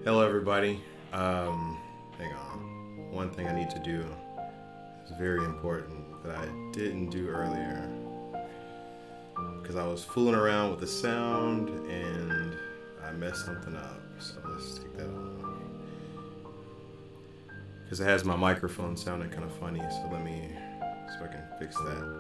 Hello everybody. Hang on. One thing I need to do is very important that I didn't do earlier. Because I was fooling around with the sound and I messed something up. So let's take that on. Because it has my microphone sounding kind of funny, so let me, so I can fix that.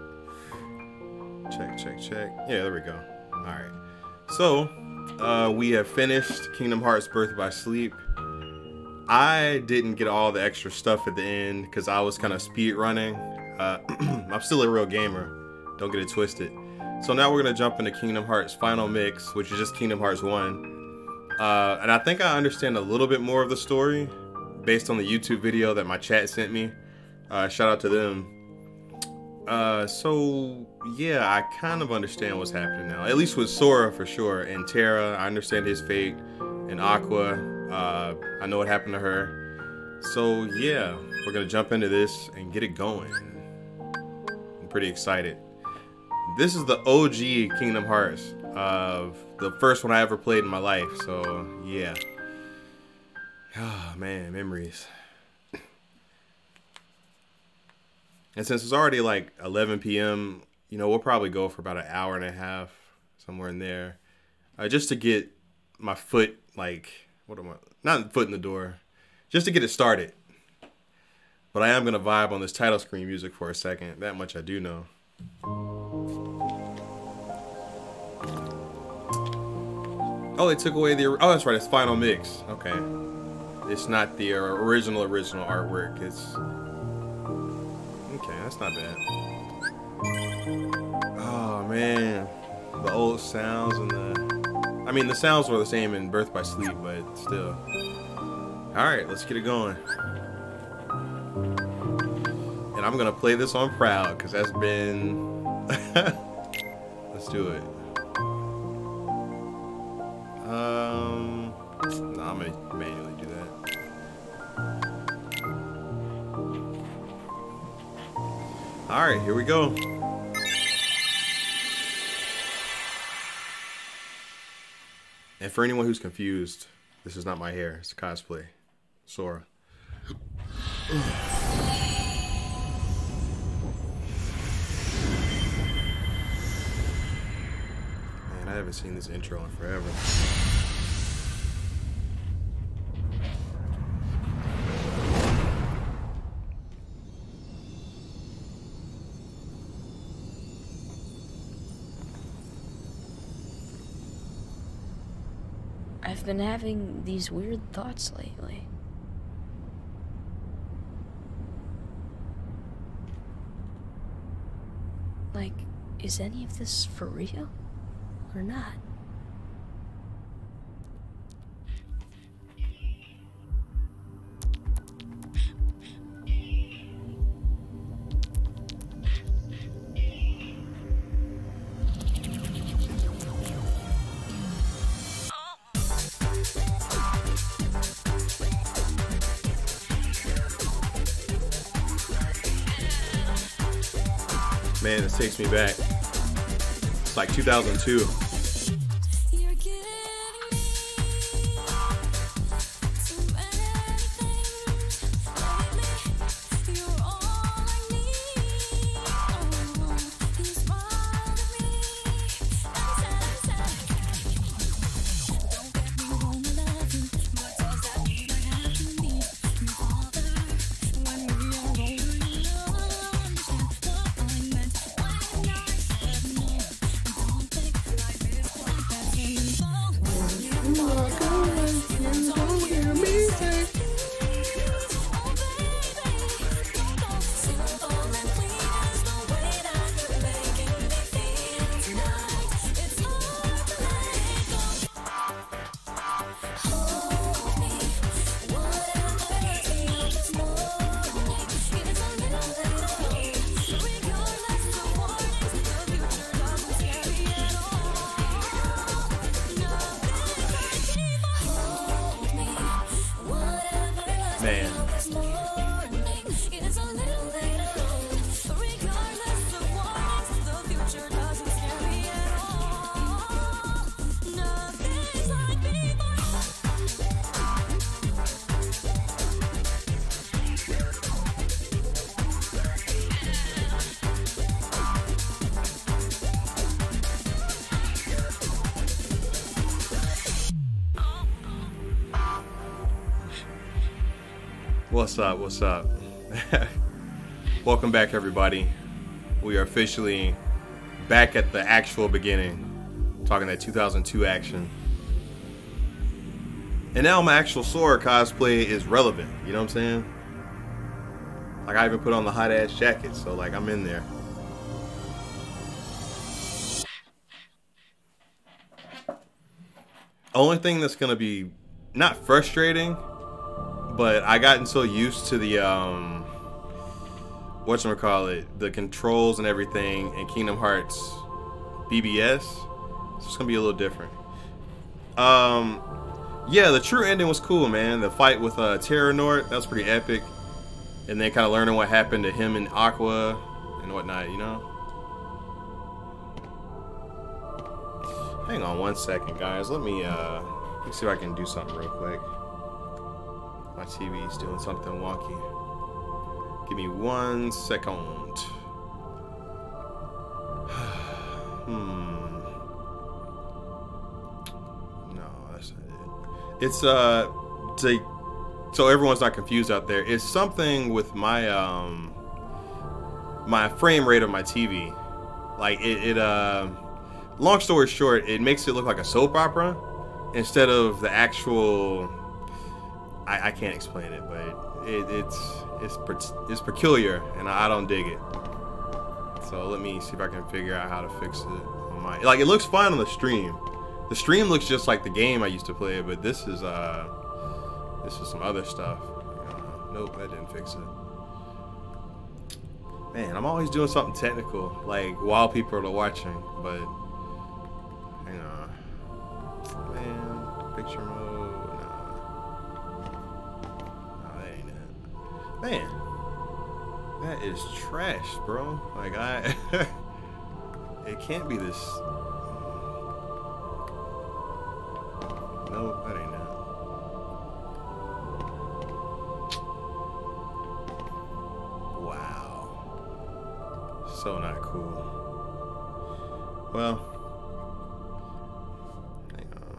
Check. Yeah, there we go. Alright. So, we have finished Kingdom Hearts Birth by Sleep. I didn't get all the extra stuff at the end because I was kind of speed running. I'm still a real gamer. Don't get it twisted. So now we're going to jump into Kingdom Hearts Final Mix, which is just Kingdom Hearts 1. And I think I understand a little bit more of the story based on the YouTube video that my chat sent me. Shout out to them. So yeah, I kind of understand what's happening now. At least with Sora for sure, and Terra, I understand his fate, and Aqua, I know what happened to her. So yeah, we're gonna jump into this and get it going. I'm pretty excited. This is the OG Kingdom Hearts, the first one I ever played in my life. So yeah. Oh man, memories. And since it's already like 11 p.m., you know, we'll probably go for about an hour and a half, somewhere in there, just to get my foot, like, not foot in the door, just to get it started. But I am going to vibe on this title screen music for a second. That much I do know. Oh, they took away the, oh, that's right, it's Final Mix. Okay. It's not the original artwork. It's, okay, that's not bad. Oh man, the old sounds and the, I mean the sounds were the same in Birth by Sleep, but still. Alright, let's get it going. And I'm gonna play this on Proud, because that's been, let's do it. No, I'm gonna manually do that. Alright, here we go. And for anyone who's confused, this is not my hair, it's a cosplay. Sora. Man, I haven't seen this intro in forever. I've been having these weird thoughts lately. Like, is any of this for real? Or not? Man, this takes me back. It's like 2002. Man. What's up? What's up? Welcome back, everybody. We are officially back at the actual beginning, talking that 2002 action. And now my actual Sora cosplay is relevant, you know what I'm saying? Like, I even put on the hot ass jacket, so like I'm in there. Only thing that's gonna be not frustrating, but I gotten so used to the whatchamacallit, the controls and everything in Kingdom Hearts BBS, so it's gonna be a little different. Yeah, the true ending was cool, man. The fight with Terranort, that was pretty epic. And then kind of learning what happened to him and Aqua and whatnot, you know? Hang on one second, guys. Let me see if I can do something real quick. My TV's doing something wonky. Give me 1 second. No, that's not it. It's so everyone's not confused out there. It's something with my my frame rate of my TV. Like long story short, it makes it look like a soap opera instead of the actual. I can't explain it, but it's peculiar, and I don't dig it. So let me see if I can figure out how to fix it on my. Like, it looks fine on the stream. The stream looks just like the game I used to play, but this is some other stuff. Nope, that didn't fix it. Man, I'm always doing something technical, like while people are watching, but hang on. Man, picture mode. Nah, that ain't it. Man, that is trash, bro. Like, it can't be this. Nope, that ain't it. So not cool. Well, hang on.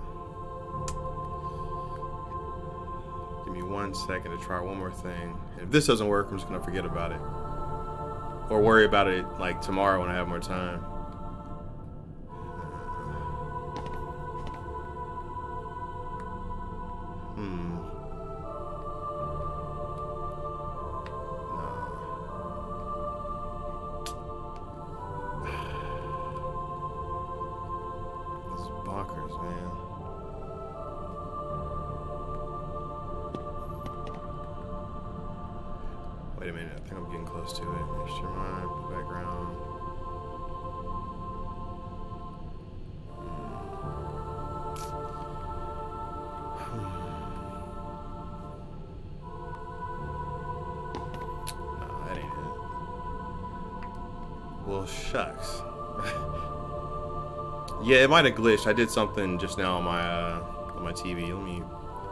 Give me 1 second to try one more thing. If this doesn't work, I'm just gonna forget about it, or worry about it like tomorrow when I have more time. Wait a minute, I think I'm getting close to it. Extra mind, background. No, that ain't it. Well, shucks. Yeah, it might have glitched. I did something just now on my TV. Let me.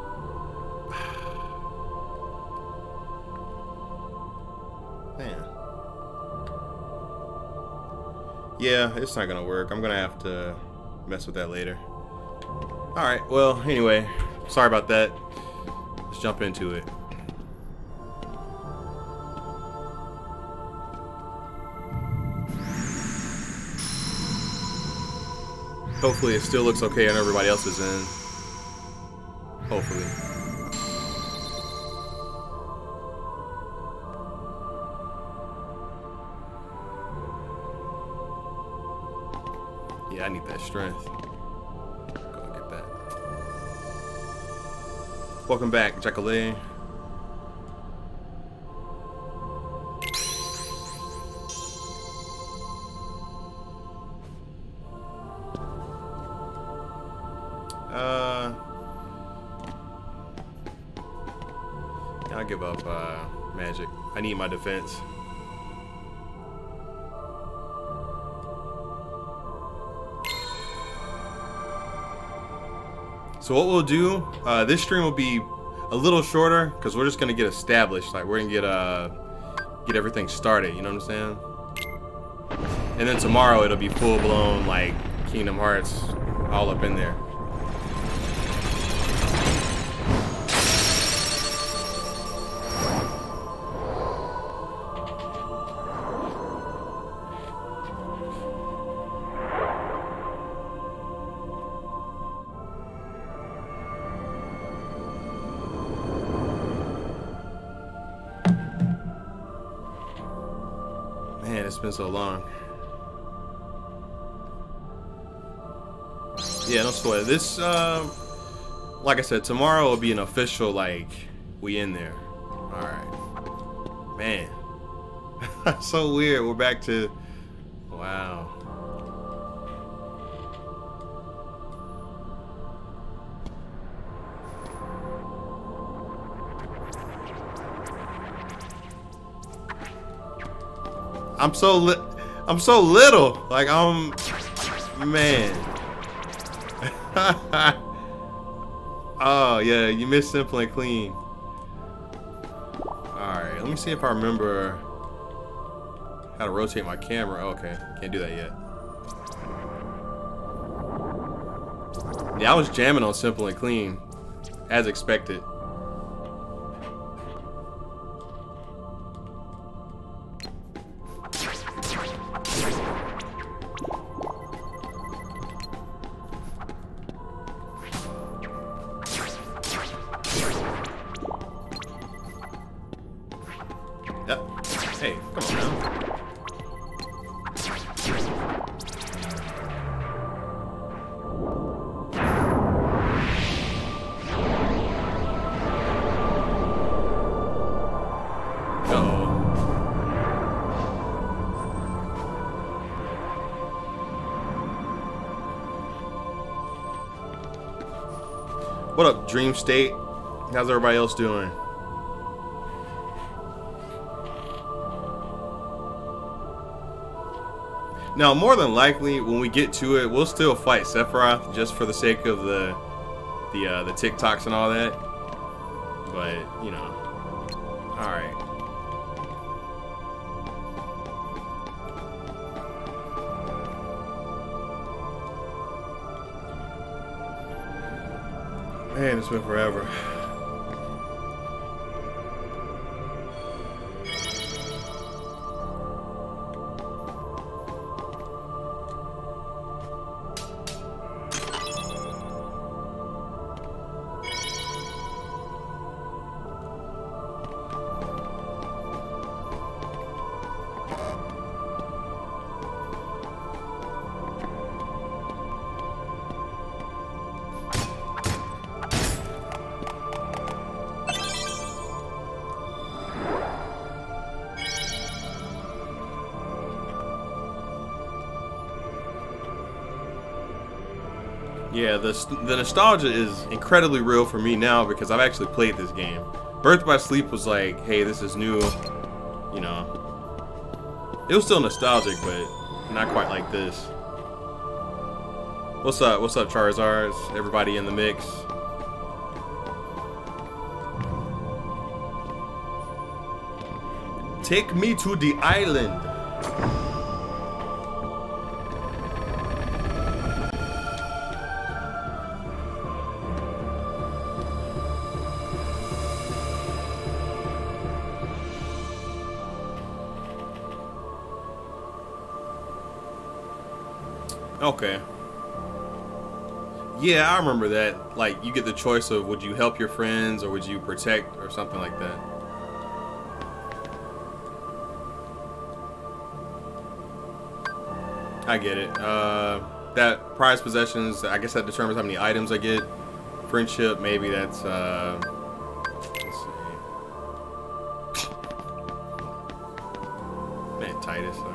Man. Yeah, it's not gonna work. I'm gonna have to mess with that later. Alright, well, anyway, sorry about that. Let's jump into it. Hopefully it still looks okay and everybody else is in. Hopefully. Yeah, I need that strength. Go get that. Welcome back, Jacqueline. I'll give up magic. I need my defense. So what we'll do, this stream will be a little shorter because we're just gonna get established. Like, we're gonna get everything started. You know what I'm saying? And then tomorrow it'll be full blown like Kingdom Hearts, all up in there. it's been so long. Yeah, no sweat. This, like I said, tomorrow will be an official, like, we in there. Alright. Man. So weird. We're back to... Wow. I'm so little. Like, man. Oh, yeah, you missed Simple and Clean. Alright, let me see if I remember how to rotate my camera. Okay, can't do that yet. Yeah, I was jamming on Simple and Clean, as expected. Hey, come on now. What up, Dream State? How's everybody else doing? Now, more than likely, when we get to it, we'll still fight Sephiroth just for the sake of the TikToks and all that. But you know, all right. Man, it's been forever. Yeah, the nostalgia is incredibly real for me now because I've actually played this game. Birth by Sleep was like, hey, this is new, you know. It was still nostalgic, but not quite like this. What's up? What's up, Charizards? Everybody in the mix. Take me to the island. Okay. Yeah, I remember that. Like, you get the choice of would you help your friends or would you protect or something like that. I get it. That prize possessions, I guess that determines how many items I get. Friendship, maybe that's, let's see. Man, Titus, alright.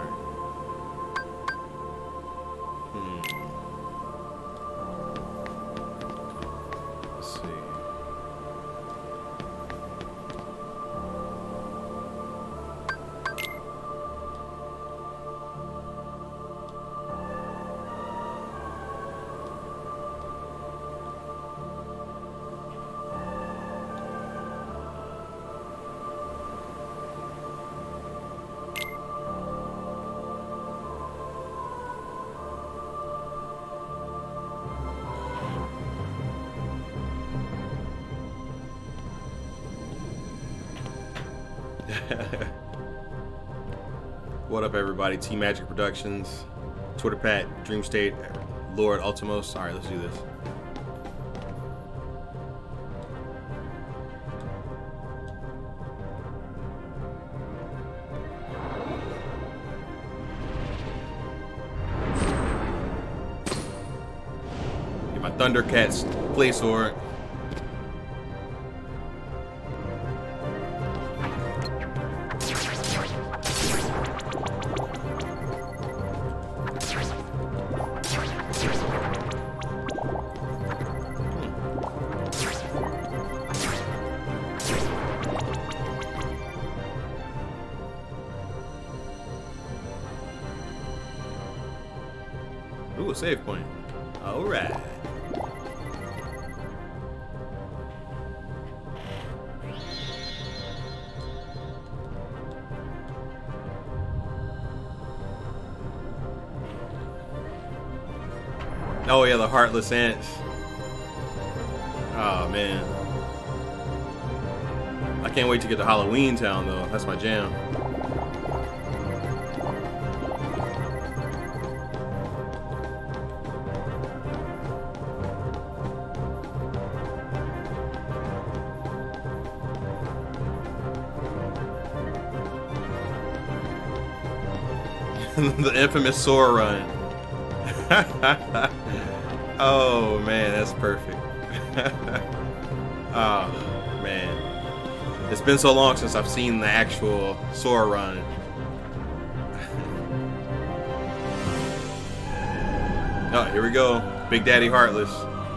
What up, everybody? T Magic Productions, Twitter Pat, Dream State, Lord Ultimos. All right, let's do this. Thundercats play sword. Ooh, a save point. Alright. Oh yeah, the heartless ants. Oh man. I can't wait to get to Halloween Town though. That's my jam. The infamous Sora run. Oh man, that's perfect. Oh man, it's been so long since I've seen the actual Sora run. Oh, here we go, Big Daddy Heartless.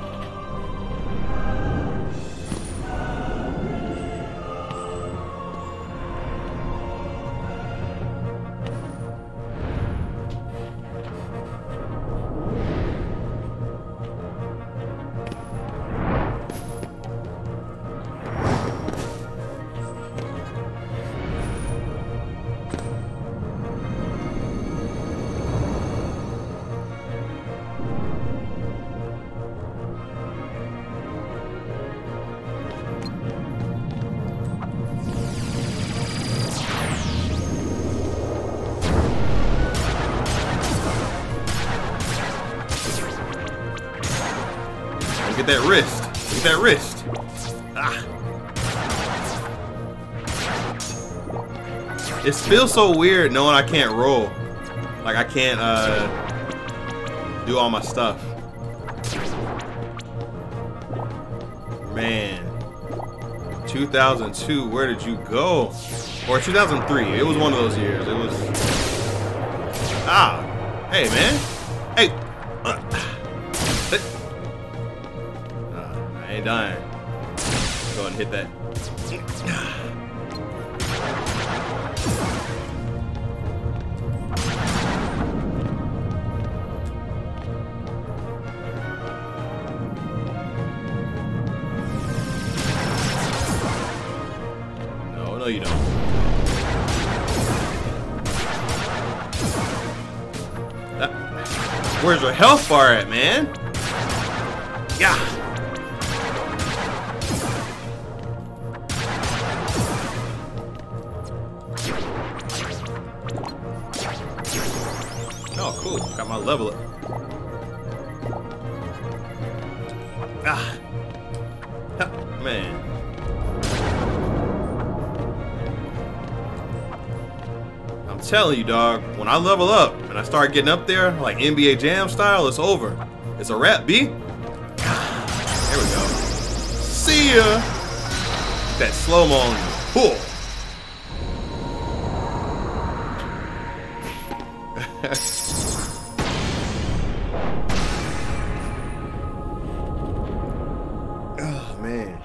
Get that wrist. Get that wrist. Ah. It feels so weird knowing I can't roll. Like I can't do all my stuff. Man. 2002, where did you go? Or 2003. It was one of those years. It was. Ah. Hey, man. Hey. I ain't dying. Go ahead and hit that. No, you don't. Where's your health bar at, man? Yeah. Oh, cool. Got my level up. Ah. Man. I'm telling you, dog, when I level up and I start getting up there, like NBA Jam style, it's over. It's a wrap, B. There we go. See ya. That slow-mo on you. Cool. Oh, man.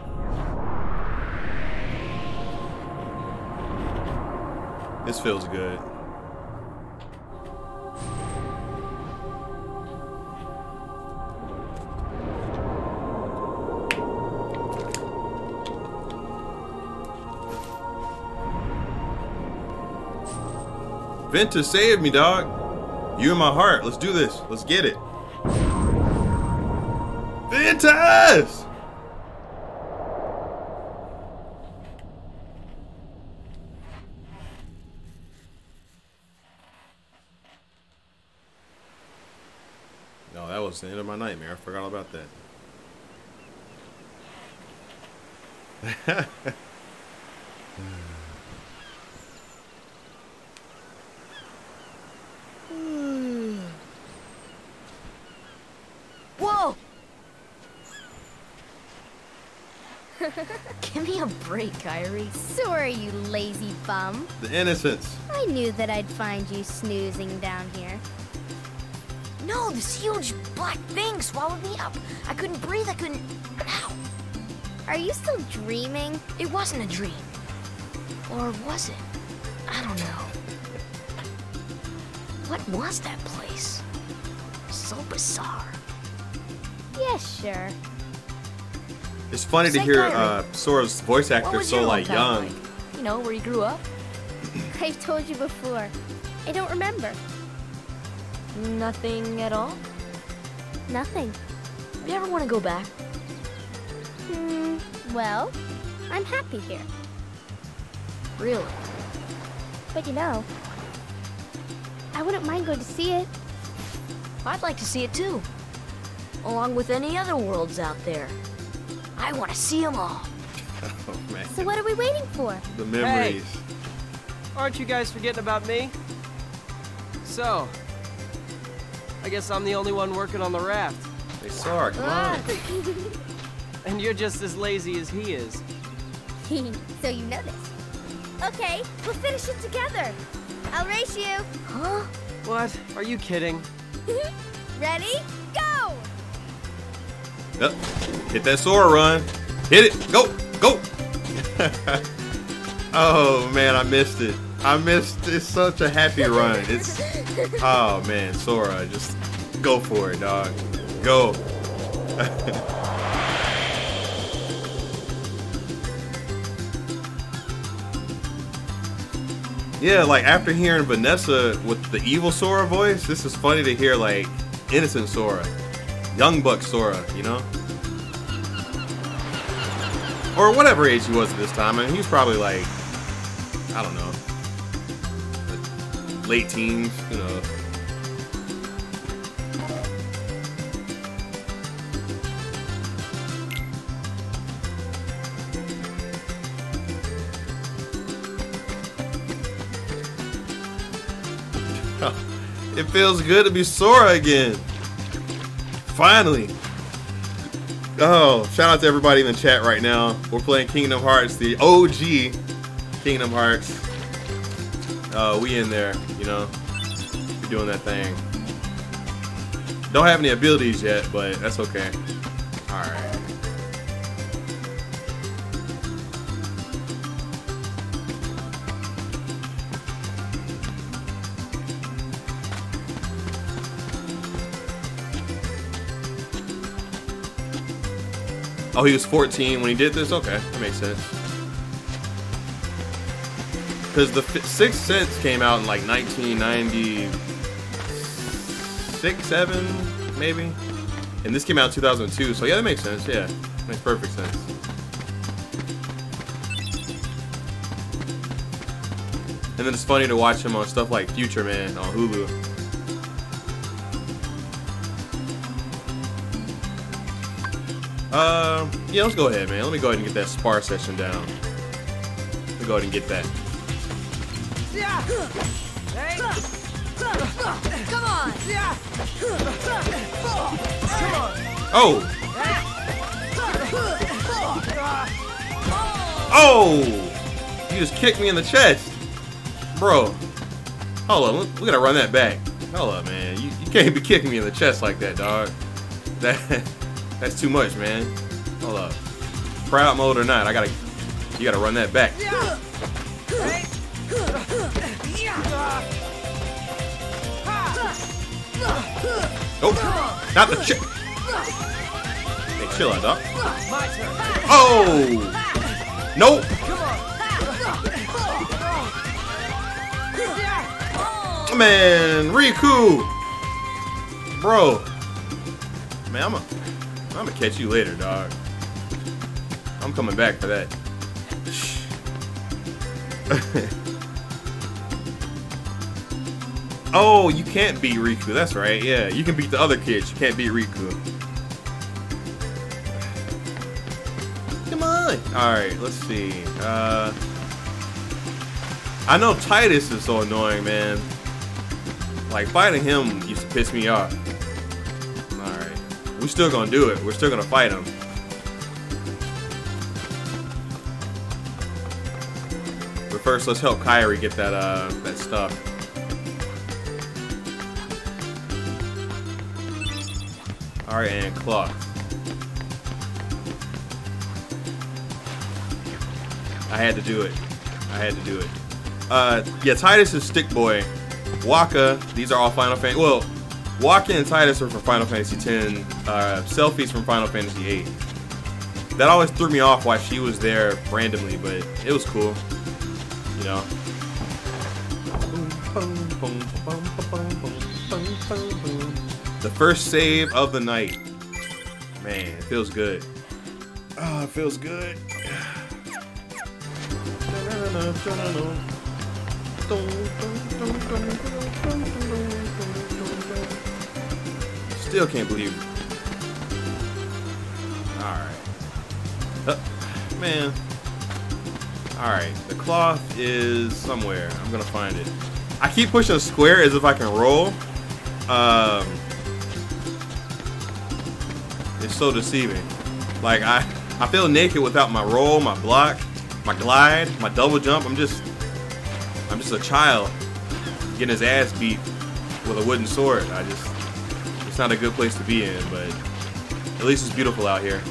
This feels good. Ventus saved me, dog. You in my heart. Let's do this. Let's get it. Ventus! No, that was the end of my nightmare. I forgot all about that. Whoa! Give me a break, Kairi. Sorry, you lazy bum. The innocence. I knew that I'd find you snoozing down here. No, this huge black thing swallowed me up. I couldn't breathe, I couldn't... Ow! Are you still dreaming? It wasn't a dream. Or was it? I don't know. What was that place? So bizarre. Yeah, sure. It's funny to Say, hear Kairi, Sora's voice What actor was so your like hometown young. like? You know, where you grew up? I've told you before. I don't remember. Nothing at all? Nothing. You ever want to go back? Well, I'm happy here. Really? But you know, I wouldn't mind going to see it. I'd like to see it too. Along with any other worlds out there. I want to see them all. Oh man, So what are we waiting for? the memories. Aren't you guys forgetting about me? So, I guess I'm the only one working on the raft. Hey Sora, come on. And you're just as lazy as he is. So you know this. Okay, we'll finish it together. I'll race you. Huh? What? Are you kidding? Ready? Go! Yep. Hit that Sora run. Hit it. Go. Go. Oh man, I missed it. I missed. It's such a happy run. It's. Oh man, Sora, just go for it, dog. Go. Yeah, like after hearing Vanessa with the evil Sora voice, this is funny to hear like innocent Sora, young buck Sora, you know? Or whatever age he was at this time. I mean, he was probably like, I don't know, late teens, you know. It feels good to be Sora again. Finally. Oh, shout out to everybody in the chat right now. We're playing Kingdom Hearts, the OG Kingdom Hearts. We in there, you know. We're doing that thing. Don't have any abilities yet, but that's okay. Alright. Oh, he was 14 when he did this? Okay, that makes sense. Because the Sixth Sense came out in like 1996, 7, maybe? And this came out in 2002, so yeah, that makes sense, yeah. Makes perfect sense. And then it's funny to watch him on stuff like Future Man on Hulu. Yeah, let's go ahead, man. Let me go ahead and get that spar session down. Let me go ahead and get that. Hey! Come on! Oh! Oh! You just kicked me in the chest. Bro. Hold on, we gotta run that back. Hold up, man. You can't be kicking me in the chest like that, dog. That's too much, man. Hold up. Proud mode or not, you gotta run that back. Oh, not the chick. Hey, chill out, dog. Oh! Nope. Man, Riku. Bro. Man, I'm gonna catch you later, dog. I'm coming back for that. Oh, you can't beat Riku. That's right. Yeah, you can beat the other kids. You can't beat Riku. Come on. All right, let's see. I know Titus is so annoying, man. Like, fighting him used to piss me off. Alright. We're still gonna do it. We're still gonna fight him. first, let's help Kairi get that that stuff. All right, and cloth. I had to do it. I had to do it. Yeah, Tidus is Stick Boy. Wakka, these are all Final Fantasy. Well, Wakka and Tidus are from Final Fantasy X. Selphie's from Final Fantasy VIII. That always threw me off why she was there randomly, but it was cool. You know. The first save of the night. Man, it feels good. Oh, it feels good. Still can't believe it. Alright. Man. Alright, the cloth is somewhere. I'm gonna find it. I keep pushing square as if I can roll. It's so deceiving. Like, I feel naked without my roll, my block, my glide, my double jump. I'm just a child getting his ass beat with a wooden sword. It's not a good place to be in, but at least it's beautiful out here.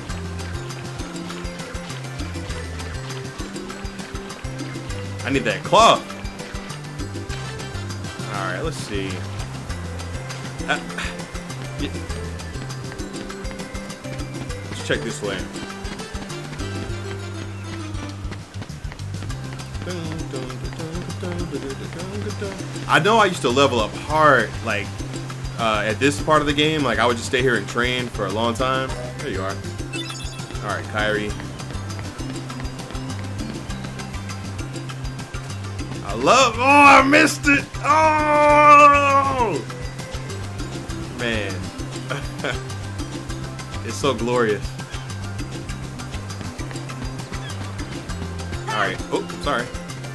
I need that cloth. Alright, let's see. Let's check this way. I know I used to level up hard, like, at this part of the game. Like, I would just stay here and train for a long time. There you are. Alright, Kairi. Oh, I missed it! Oh! Man. It's so glorious. Alright. Oh, sorry.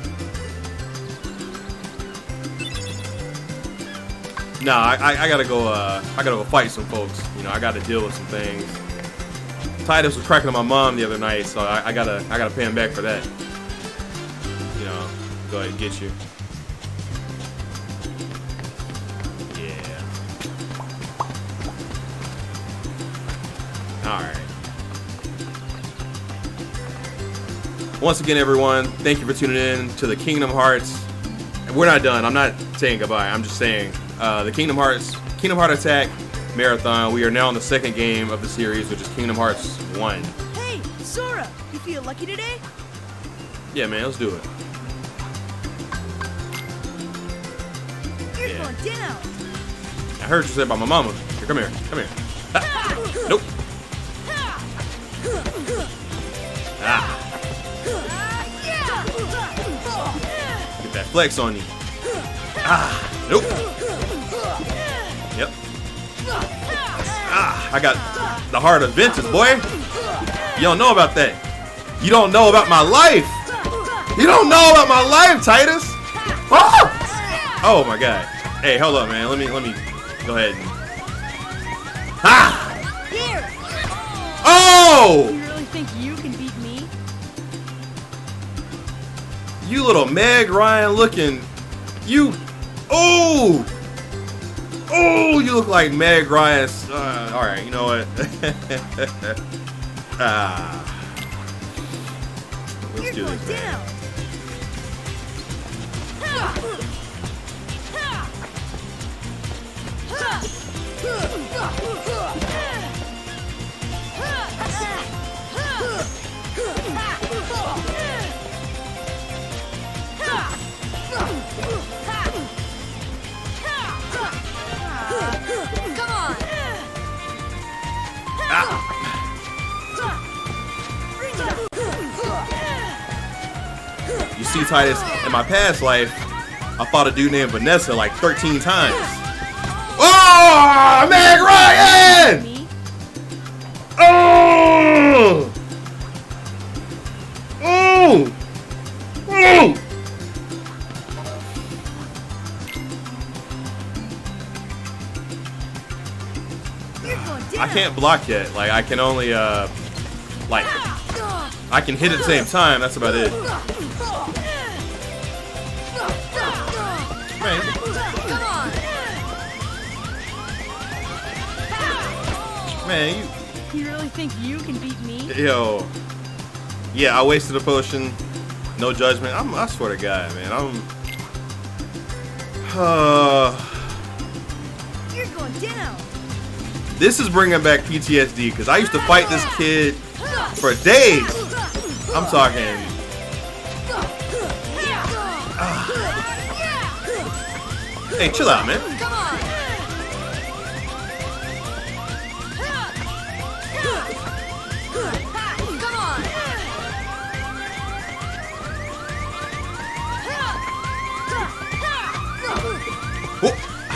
Nah, I gotta go, I gotta go fight some folks. You know, I gotta deal with some things. Tidus was cracking on my mom the other night, so I gotta pay him back for that. You know, go ahead and get you. Yeah. Alright. Once again, everyone, thank you for tuning in to the Kingdom Hearts. And we're not done. I'm not saying goodbye. I'm just saying the Kingdom Heart Attack Marathon. We are now in the second game of the series, which is Kingdom Hearts 1. Hey, Sora, you feel lucky today? Yeah, man, let's do it. You're going down. I heard you say about my mama. Here, come here. Come here. Ah. Nope. Ah. Get that flex on you. Ah. Nope. Yep. Ah. I got the heart of Ventus, boy. You don't know about that. You don't know about my life. You don't know about my life, Tidus. Oh, oh my God. Hey, hold up, man. Let me go ahead and. Ah! Oh! You really think you can beat me? You little Meg Ryan looking. You. Oh! Oh, you look like Meg Ryan. All right, you know what? Let's do this, man. Come on! You see, Tidus, in my past life, I fought a dude named Vanessa like 13 times. Oh, Meg Ryan! Oh! Oh! Oh! I can't block yet. Like, I can only, like, I can hit at the same time. That's about it. Man, Come on. man, You really think you can beat me? yo. Yeah, I wasted a potion. No judgment. I swear to God, man. You're going down. This is bringing back PTSD because I used to fight this kid for days. I'm talking. Hey, chill out, man. Come on. Come on. Whoa.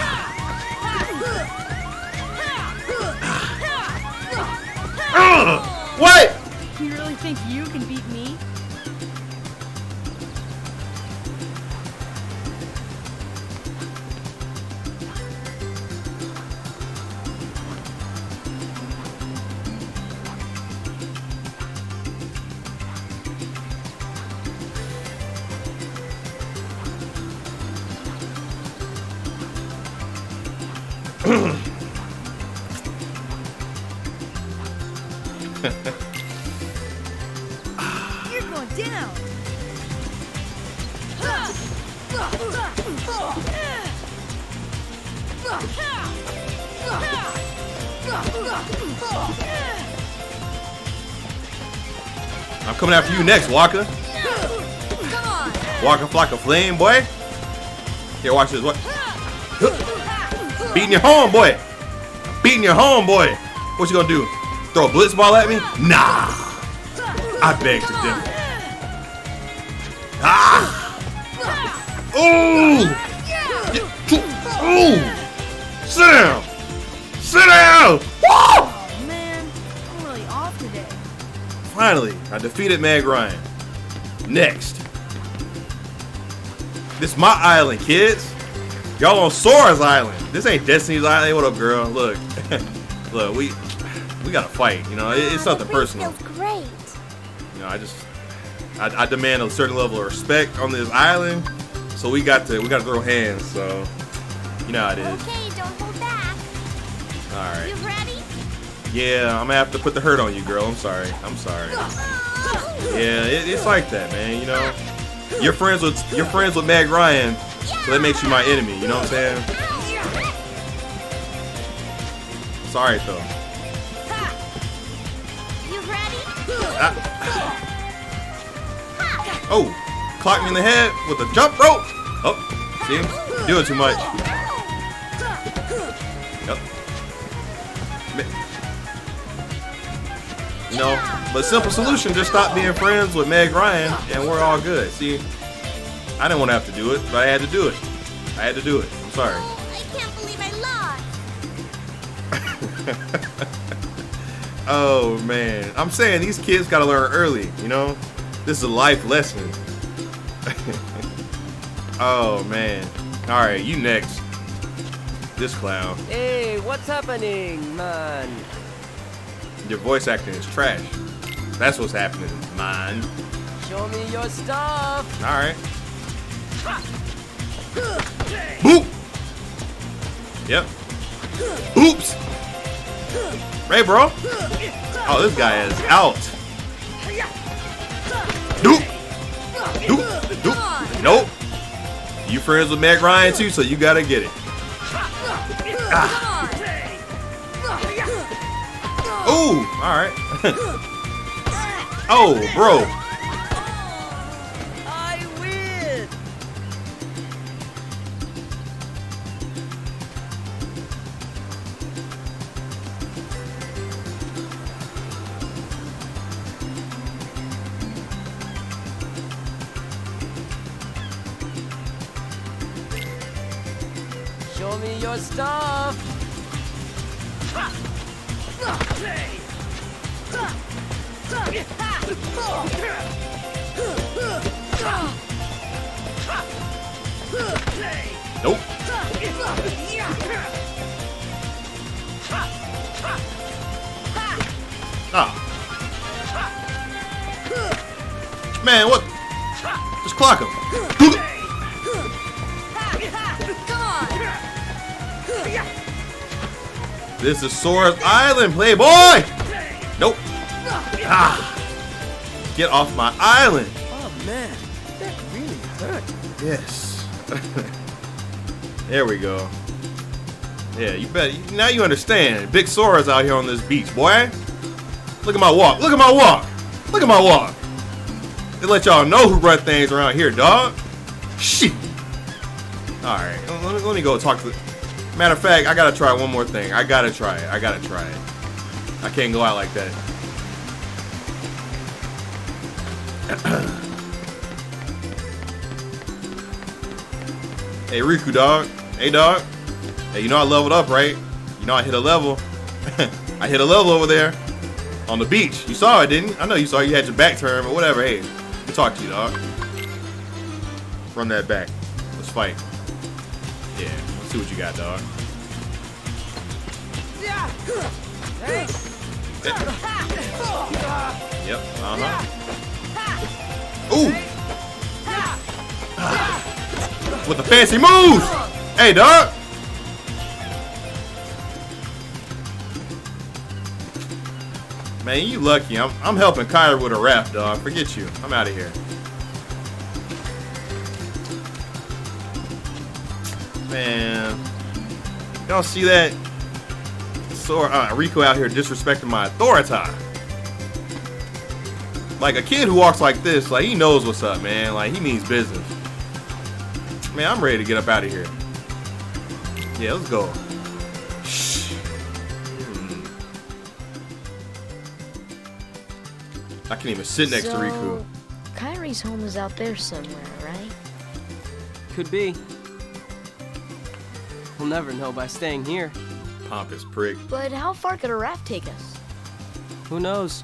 What? You really think you can beat me? You're going down. I'm coming after you next, Walker. Come on. Walker Flock of Flame, boy. Here, watch this. What? Beating your homeboy. Beating your homeboy. What you gonna do? Throw a blitz ball at me? Nah. I beg to differ. Ah. Ooh. Ooh. Sit down. Sit down. Woo! Oh man, I'm really off today. Finally, I defeated Meg Ryan. Next. This is my island, kids. Y'all on Sora's island. This ain't Destiny's island. Hey, what up, girl? Look. Look, we gotta fight, you know. It's nothing personal. Feels great. You know, I demand a certain level of respect on this island. So we got to throw hands, so you know how it is. Okay, don't hold back. Alright. You ready? Yeah, I'm gonna have to put the hurt on you, girl. I'm sorry. I'm sorry. Yeah, it's like that, man. You know, you're friends with Meg Ryan, so that makes you my enemy. You know what I'm saying? Sorry though. You ready? Oh, clocked me in the head with a jump rope. Oh, see, you're doing too much. Yep. You know, but simple solution, just stop being friends with Meg Ryan and we're all good. See, I didn't want to have to do it, but I had to do it. I had to do it. I'm sorry. Oh, I can't believe I lost. Oh man, I'm saying these kids gotta learn early, you know? This is a life lesson. Oh man. Alright, you next. This clown. Hey, what's happening, man? Your voice acting is trash. That's what's happening, man. Show me your stuff. Alright. Boop! Yep. Oops! Hey, bro. Oh, this guy is out. Doop! Doop! Doop! Nope. You friends with Meg Ryan too, so you gotta get it. Ah. Ooh! Alright. Oh, bro. I win. Show me your stuff. Nope. Ah. Man, what? Just clock him. This is Sora's Island, playboy! Nope. Ah. Get off my island. Oh man, that really hurt. Yes. There we go. Yeah, you bet. Now you understand. Big Sora's out here on this beach, boy. Look at my walk. Look at my walk. Look at my walk. They let y'all know who run things around here, dog. Shit. All right, let me go talk to. Matter of fact, I gotta try one more thing. I gotta try it. I can't go out like that. Hey, Riku, dog. Hey, dog. Hey, you know I leveled up, right? You know I hit a level. I hit a level over there on the beach. You saw it, didn't you? I know you saw it. You had your back turned, but whatever. Hey, good talk to you, dog. Run that back. Let's fight. Yeah, let's see what you got, dog. Yep, Ooh! With the fancy moves! Hey, dog! Man, you lucky. I'm helping Kyra with a raft, dog. Forget you. I'm out of here. Man. Y'all see that? Riku out here disrespecting my authority. Like, a kid who walks like this, like, he knows what's up, man. Like, he means business. Man, I'm ready to get up out of here. Yeah, let's go. Shh. I can't even sit next to Riku. Kairi's home is out there somewhere, right? Could be. We'll never know by staying here. Pompous prick. But how far could a raft take us? Who knows?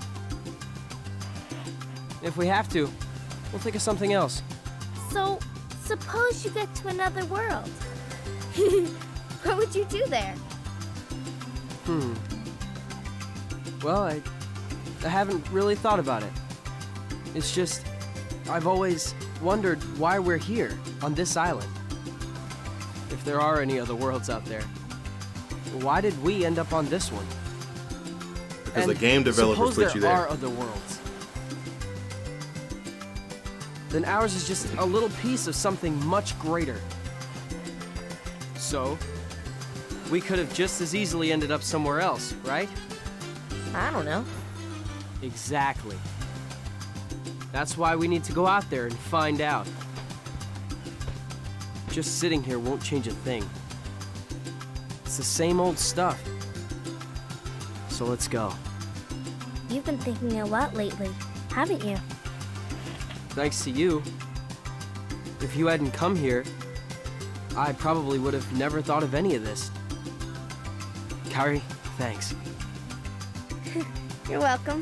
If we have to, we'll think of something else. So, suppose you get to another world. What would you do there? Well, I haven't really thought about it. It's just, I've always wondered why we're here, on this island. If there are any other worlds out there. Why did we end up on this one? Because the game developers put you there. Suppose there are other worlds. Then ours is just a little piece of something much greater. So, we could have just as easily ended up somewhere else, right? I don't know. Exactly. That's why we need to go out there and find out. Just sitting here won't change a thing. It's the same old stuff. So let's go. You've been thinking a lot lately, haven't you? Thanks to you. If you hadn't come here, I probably would have never thought of any of this. Kairi, thanks. You're welcome.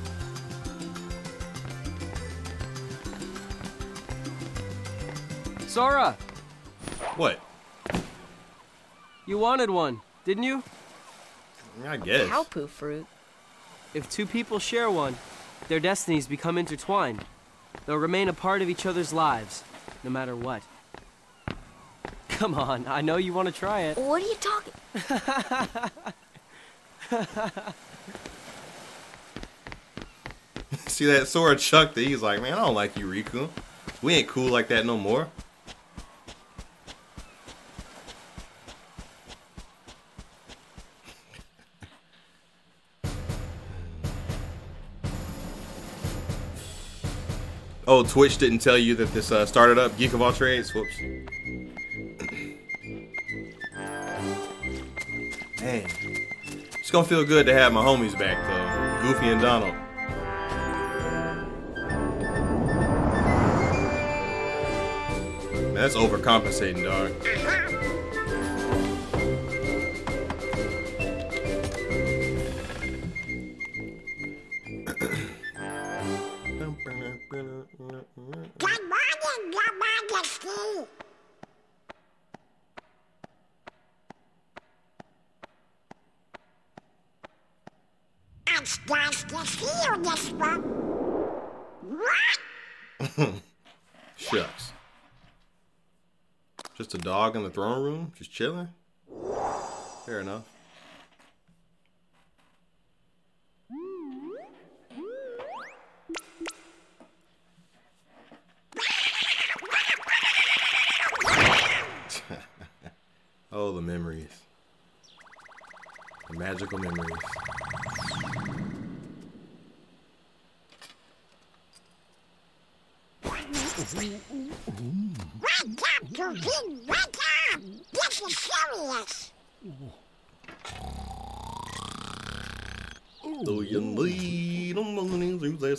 Sora! What? You wanted one, didn't you? I guess. Cowpoo fruit. If two people share one, their destinies become intertwined. They'll remain a part of each other's lives, no matter what. Come on, I know you want to try it. What are you talking? See that Sora chucked it. He's like, man, I don't like you, Riku. We ain't cool like that no more. Oh, Twitch didn't tell you that this started up Geek of All Trades. Whoops. Man, it's gonna feel good to have my homies back though, Goofy and Donald. Man, that's overcompensating, dog. Good morning, Your Majesty. It's nice to see you this one. What? Shucks. Just a dog in the throne room, just chilling. Fair enough. Oh, the memories. The magical memories. Wake up, Cookie! Wake up! This is serious! Do you need a money to that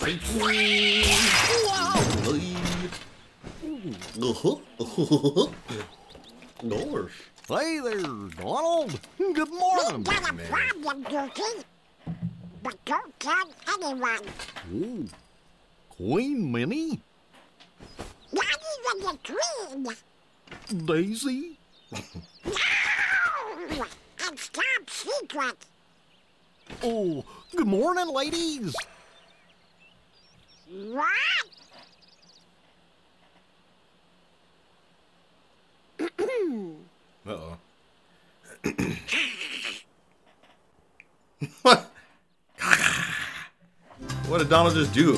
Gosh. Hey there, Donald. Good morning. Got a problem, Cookie. But don't tell anyone. Ooh. Queen Minnie? Not even the Queen. Daisy? No! It's top secret. Oh, good morning, ladies. What? Uh-oh. What? What did Donald just do?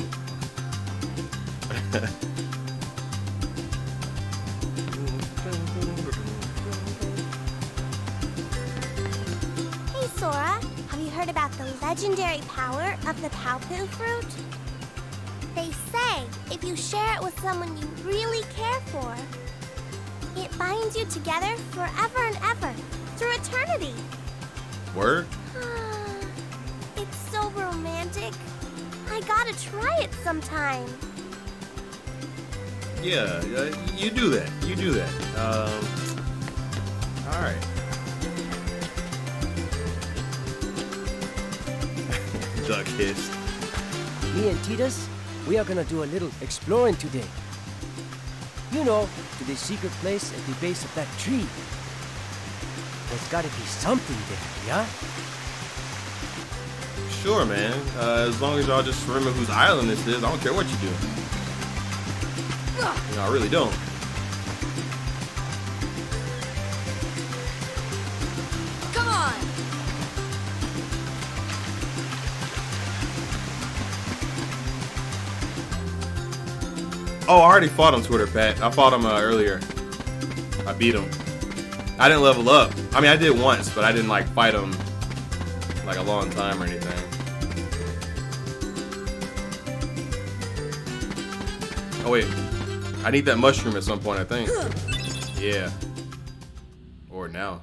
Hey, Sora. Have you heard about the legendary power of the Paopu fruit? They say if you share it with someone you really care for, it binds you together forever and ever, through eternity. Word? It's so romantic. I gotta try it sometime. Yeah, you do that. You do that. All right. Duck hissed. Me and Titus, we are gonna do a little exploring today. You know, to the secret place at the base of that tree. There's gotta be something there, yeah? Sure, man. As long as y'all just remember whose island this is, I don't care what you do. You know, I really don't. Come on! Oh, I already fought on Twitter, Pat. I fought him earlier. I beat him. I didn't level up. I mean, I did once, but I didn't like fight him like a long time or anything. Oh wait, I need that mushroom at some point, I think. Yeah. Or now.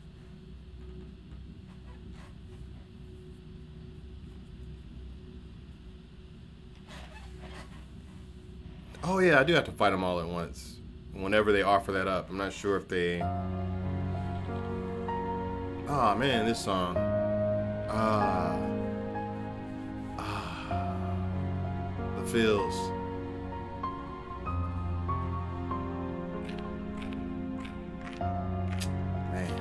Oh yeah, I do have to fight them all at once. Whenever they offer that up. I'm not sure if they... Oh man, this song. The feels. Man.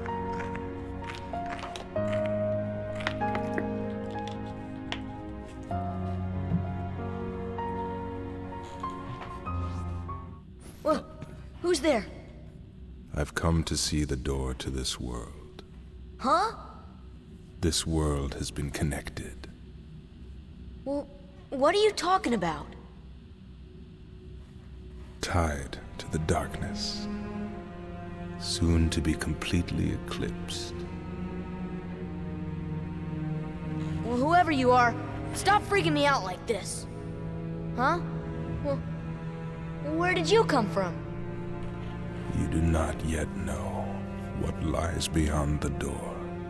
Well, who's there? I've come to see the door to this world. Huh? This world has been connected. Well, what are you talking about? Tied to the darkness. Soon to be completely eclipsed. Well, whoever you are, stop freaking me out like this. Huh? Well, where did you come from? You do not yet know what lies beyond the door.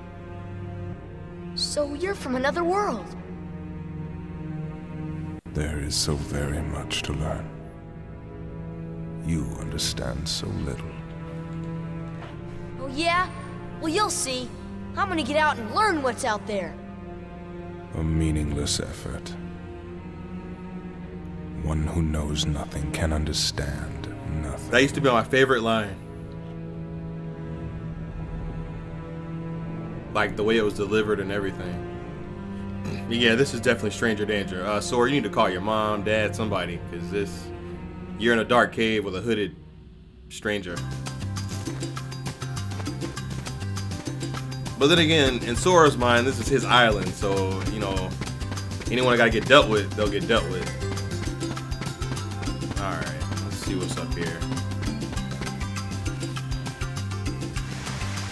So you're from another world. There is so very much to learn. You understand so little. Oh yeah? Well, you'll see. I'm gonna get out and learn what's out there. A meaningless effort. One who knows nothing can understand nothing. That used to be my favorite line. Like the way it was delivered and everything. Yeah, this is definitely stranger danger. Sora, you need to call your mom, dad, somebody, because you're in a dark cave with a hooded stranger. But then again, in Sora's mind, this is his island, so, you know, anyone that gotta get dealt with, they'll get dealt with. Alright, let's see what's up here.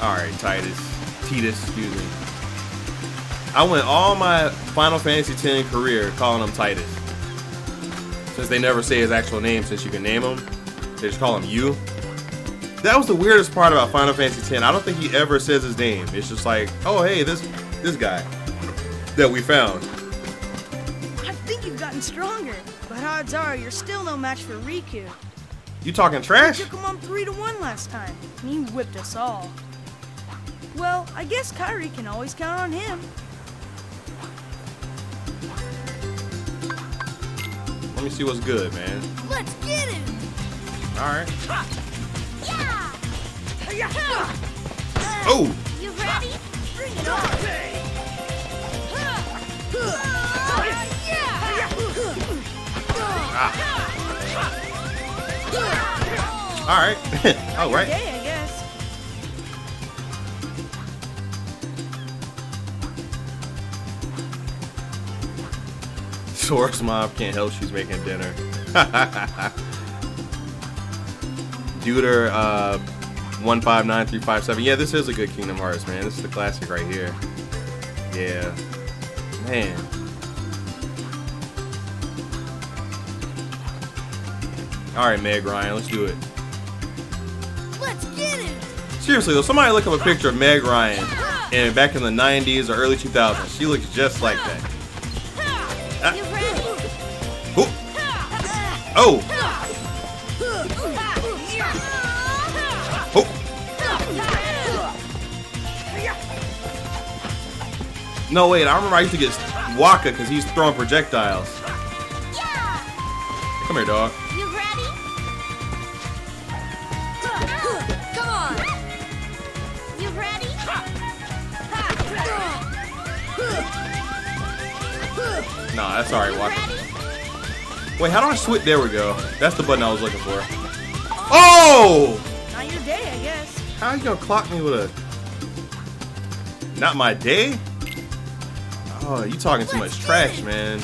Alright, Tidus, excuse me. I went all my Final Fantasy X career calling him Tidus. Since they never say his actual name, since you can name him, they just call him you. That was the weirdest part about Final Fantasy X. I don't think he ever says his name. It's just like, oh hey, this guy that we found. I think you've gotten stronger, but odds are you're still no match for Riku. You talking trash? We took him on 3-1 last time, and he whipped us all. Well, I guess Kairi can always count on him. Let me see what's good, man. Let's get him! Alright. Yeah! Oh! You ready? Bring it on! Alright. Alright. Okay, I guess. Source Mom can't help she's making dinner. Duder 159357. Yeah, this is a good Kingdom Hearts, man. This is the classic right here. Yeah. Man. Alright, Meg Ryan, let's do it. Let's get him! Seriously though, somebody look up a picture of Meg Ryan and back in the 90s or early 2000s. She looks just like that. You ready? Oh! Oh! No, wait, I remember I used to get Waka because he's throwing projectiles. Come here, dog. You ready? Come on. You ready? Nah, that's alright, Waka. Wait, how do I switch? There we go. That's the button I was looking for. Oh! Not your day, I guess. How you gonna clock me with a... Not my day? Oh, you talking too much trash, man.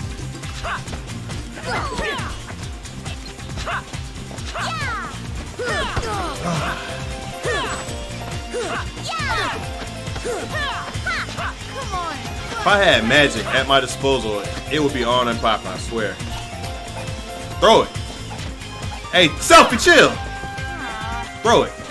If I had magic at my disposal, it would be on and popping, I swear. Throw it. Hey, Selfie, chill. Throw it.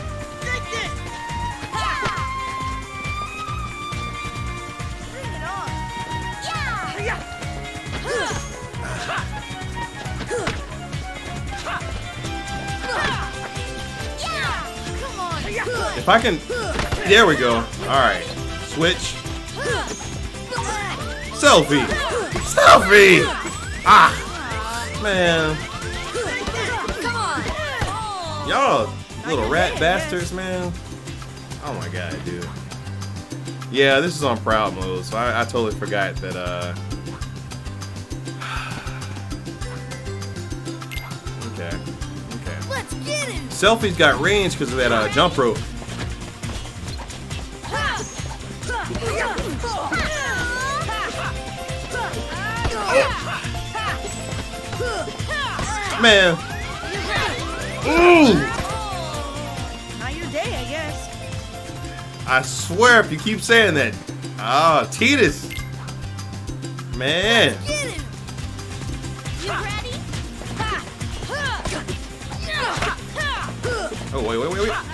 If I can... There we go. Alright. Switch. Selfie! Selfie! Ah! Man. Y'all little rat bastards, man. Oh my god, dude. Yeah, this is on proud mode, so I totally forgot that, Okay. Okay. Let's get him! Selfie's got range because of that, jump rope. Man. Ooh. Not your day, I guess. I swear if you keep saying that. Ah, Tidus. Man. Get him! You ready? Oh, wait.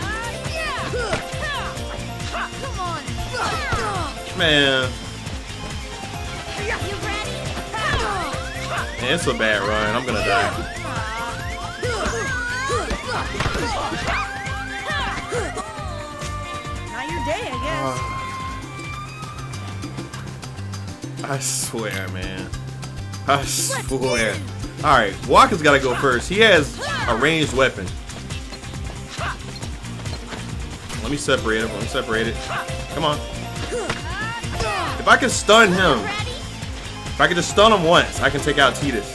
Come on! Man. You ready? Man, it's a bad run. I'm gonna die. Not your day, I guess. I swear, man. I swear. Alright, Walker's gotta go first. He has a ranged weapon. Let me separate him. Come on. If I can stun him, if I can just stun him once, I can take out Tidus.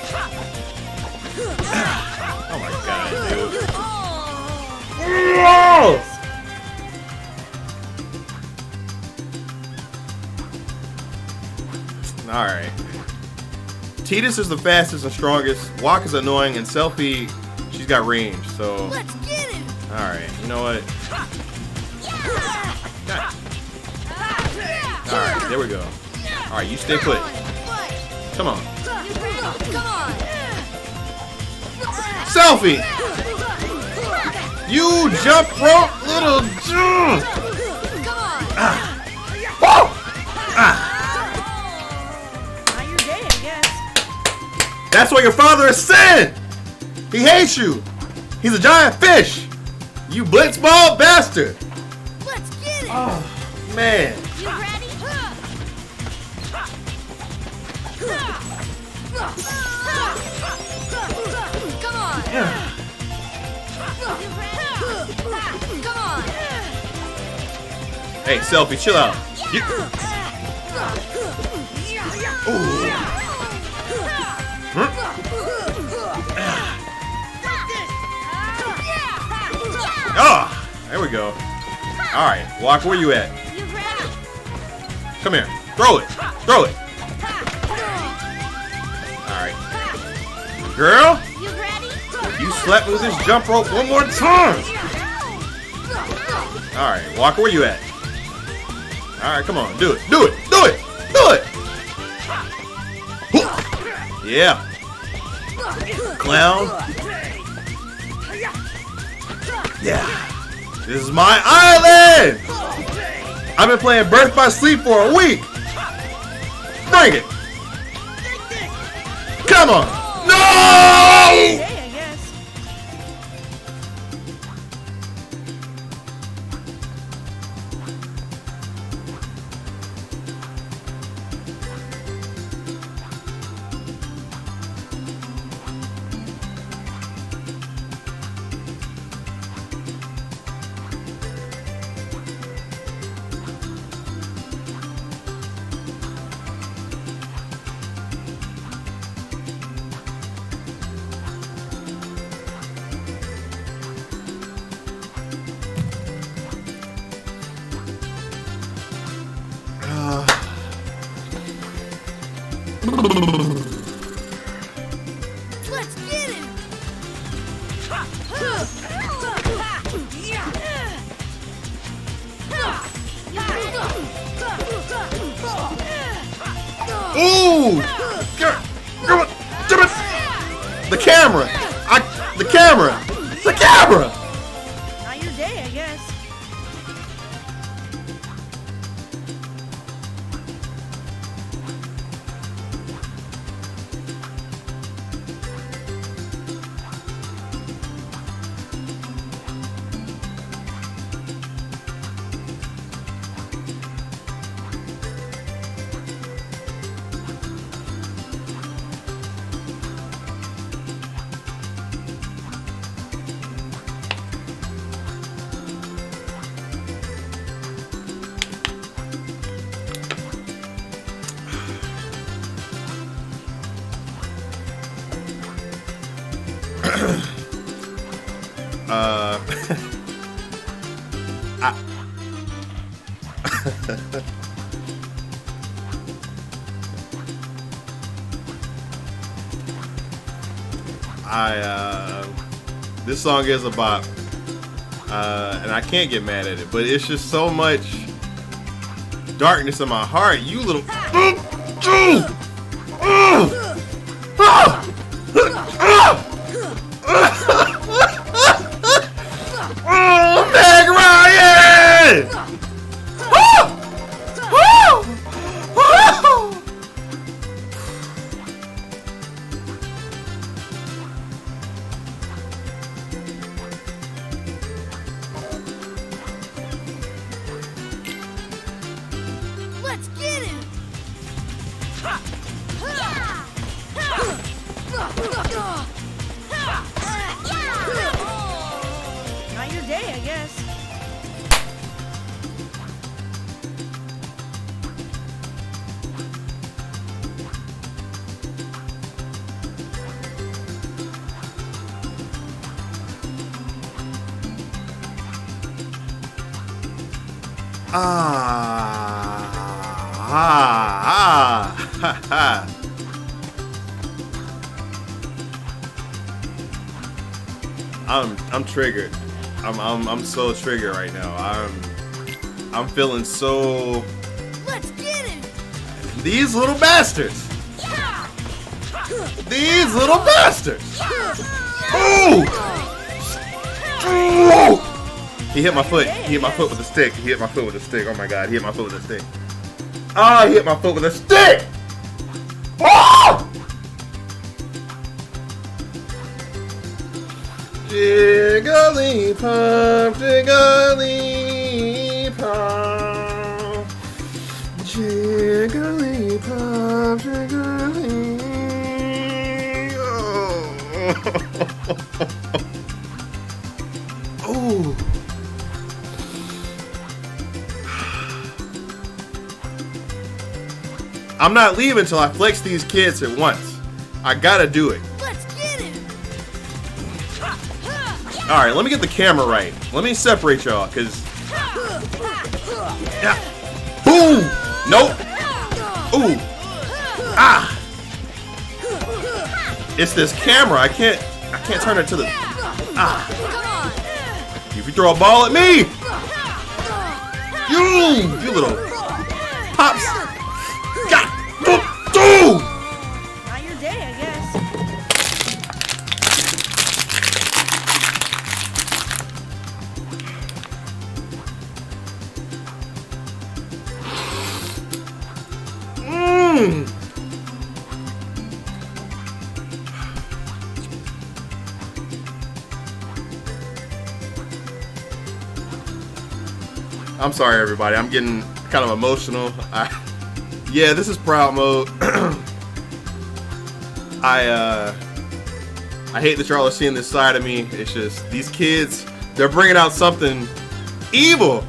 Oh my god, dude. Oh! Alright. Tidus is the fastest and strongest. Walk is annoying, and Selfie, she's got range, so... Let's get him! Alright, you know what? Alright, there we go. Alright, you stay put. Come on. Selfie! You jump rope, little June! Not your day, I guess. That's why your father is sin! He hates you! He's a giant fish! You blitzball bastard! Let's get it! Oh, man. You ready? Come on! Come on! Hey, Selfie, chill out. Oh, there we go. Alright, Walk, where you at? You ready? Come here. Throw it. Throw it. Alright. Girl, You ready? you slap me with this jump rope one more time. Alright, Walker, where you at? Alright, come on. Do it. Do it. Do it. Do it. Yeah. Clown. Yeah. This is my island! I've been playing Birth by Sleep for a week! Bring it! Come on! No! Hey, I guess. Let's get it! Ooh! The camera! The camera! The camera! Not your day, I guess. This song is a bop, and I can't get mad at it, but it's just so much darkness in my heart. You little. Meg Ryan! Let's get it! Not your day, I guess. I'm triggered. I'm so triggered right now. I'm feeling so... Let's get it! These little bastards! These little bastards! Ooh! Ooh! He hit my foot. He hit my foot with a stick. He hit my foot with a stick. Oh my god, he hit my foot with a stick. Oh, he hit my foot with a stick! Oh! Jigglypuff, Jigglypuff, Jigglypuff, Jigglypuff. Oh. I'm not leaving until I flex these kids at once. I gotta do it. Let's get it! Alright, let me get the camera right. Let me separate y'all, cause... Yeah. Boom! Nope! Ooh! Ah! It's this camera. I can't turn it to the... Ah! If you throw a ball at me! You little... Pops! God! Dude! Not your day, I guess. I'm sorry, everybody. I'm getting kind of emotional. Yeah, this is proud mode. I hate that y'all are seeing this side of me. It's just these kids, they're bringing out something evil.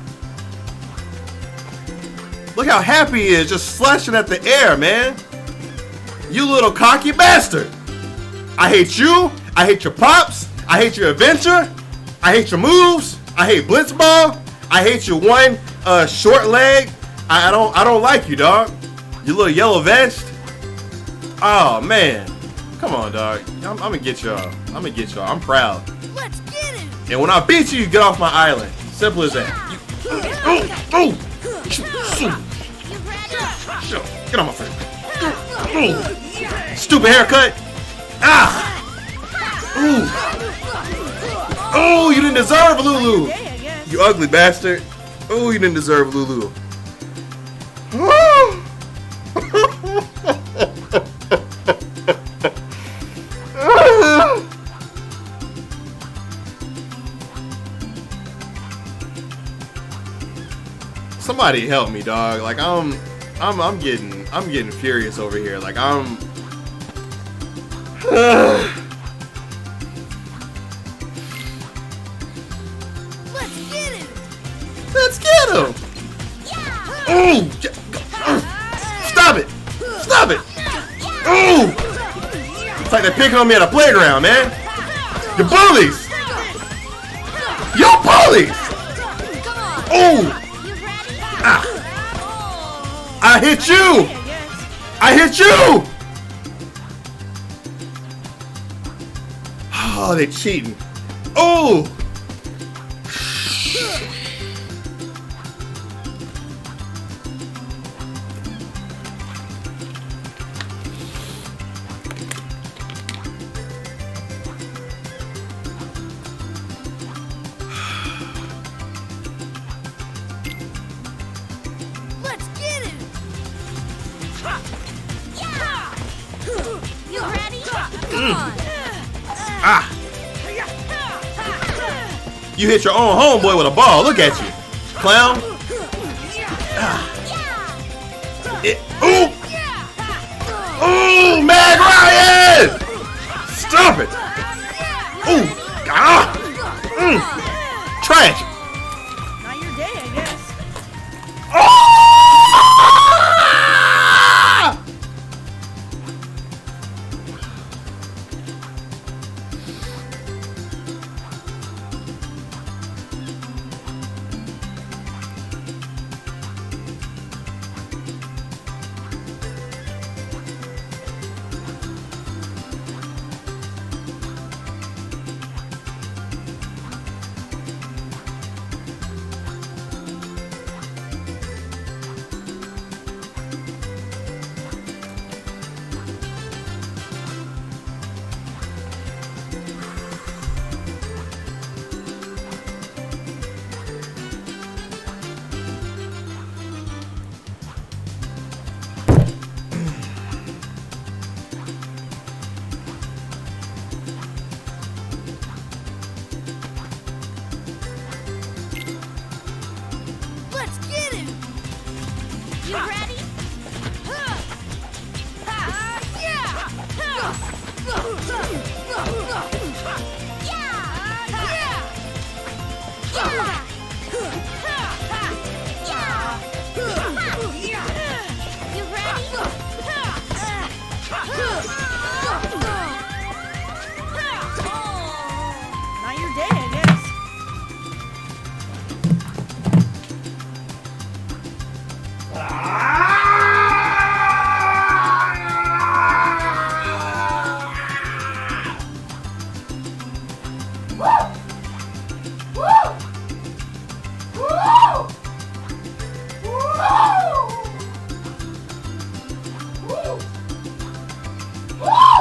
Look how happy he is, just slashing at the air, man. You little cocky bastard. I hate you. I hate your pops. I hate your adventure. I hate your moves. I hate Blitzball. I hate your one short leg. I don't like you, dog. You little yellow vest. Oh man. Come on, dog. I'm gonna get y'all. I'm gonna get y'all. I'm proud. Let's get it! And when I beat you, you get off my island. Simple as that. Get on my face. Stupid haircut. Ah. Ooh. Oh, you didn't deserve Lulu. You ugly bastard. Oh, you didn't deserve Lulu. Somebody help me, dog. Like I'm getting furious over here. Like I'm Let's get him! Ooh! Stop it! Stop it! Ooh! It's like they're picking on me at a playground, man. You're bullies! You're bullies! Ooh! Ah! I hit you! I hit you! Oh, they're cheating. Oh! Ah! You hit your own homeboy with a ball. Look at you, clown. Ah. Ooh! Ooh, Mag Ryan! Stop it! Ooh! Ah! Trash! Not your day, I guess. Oh!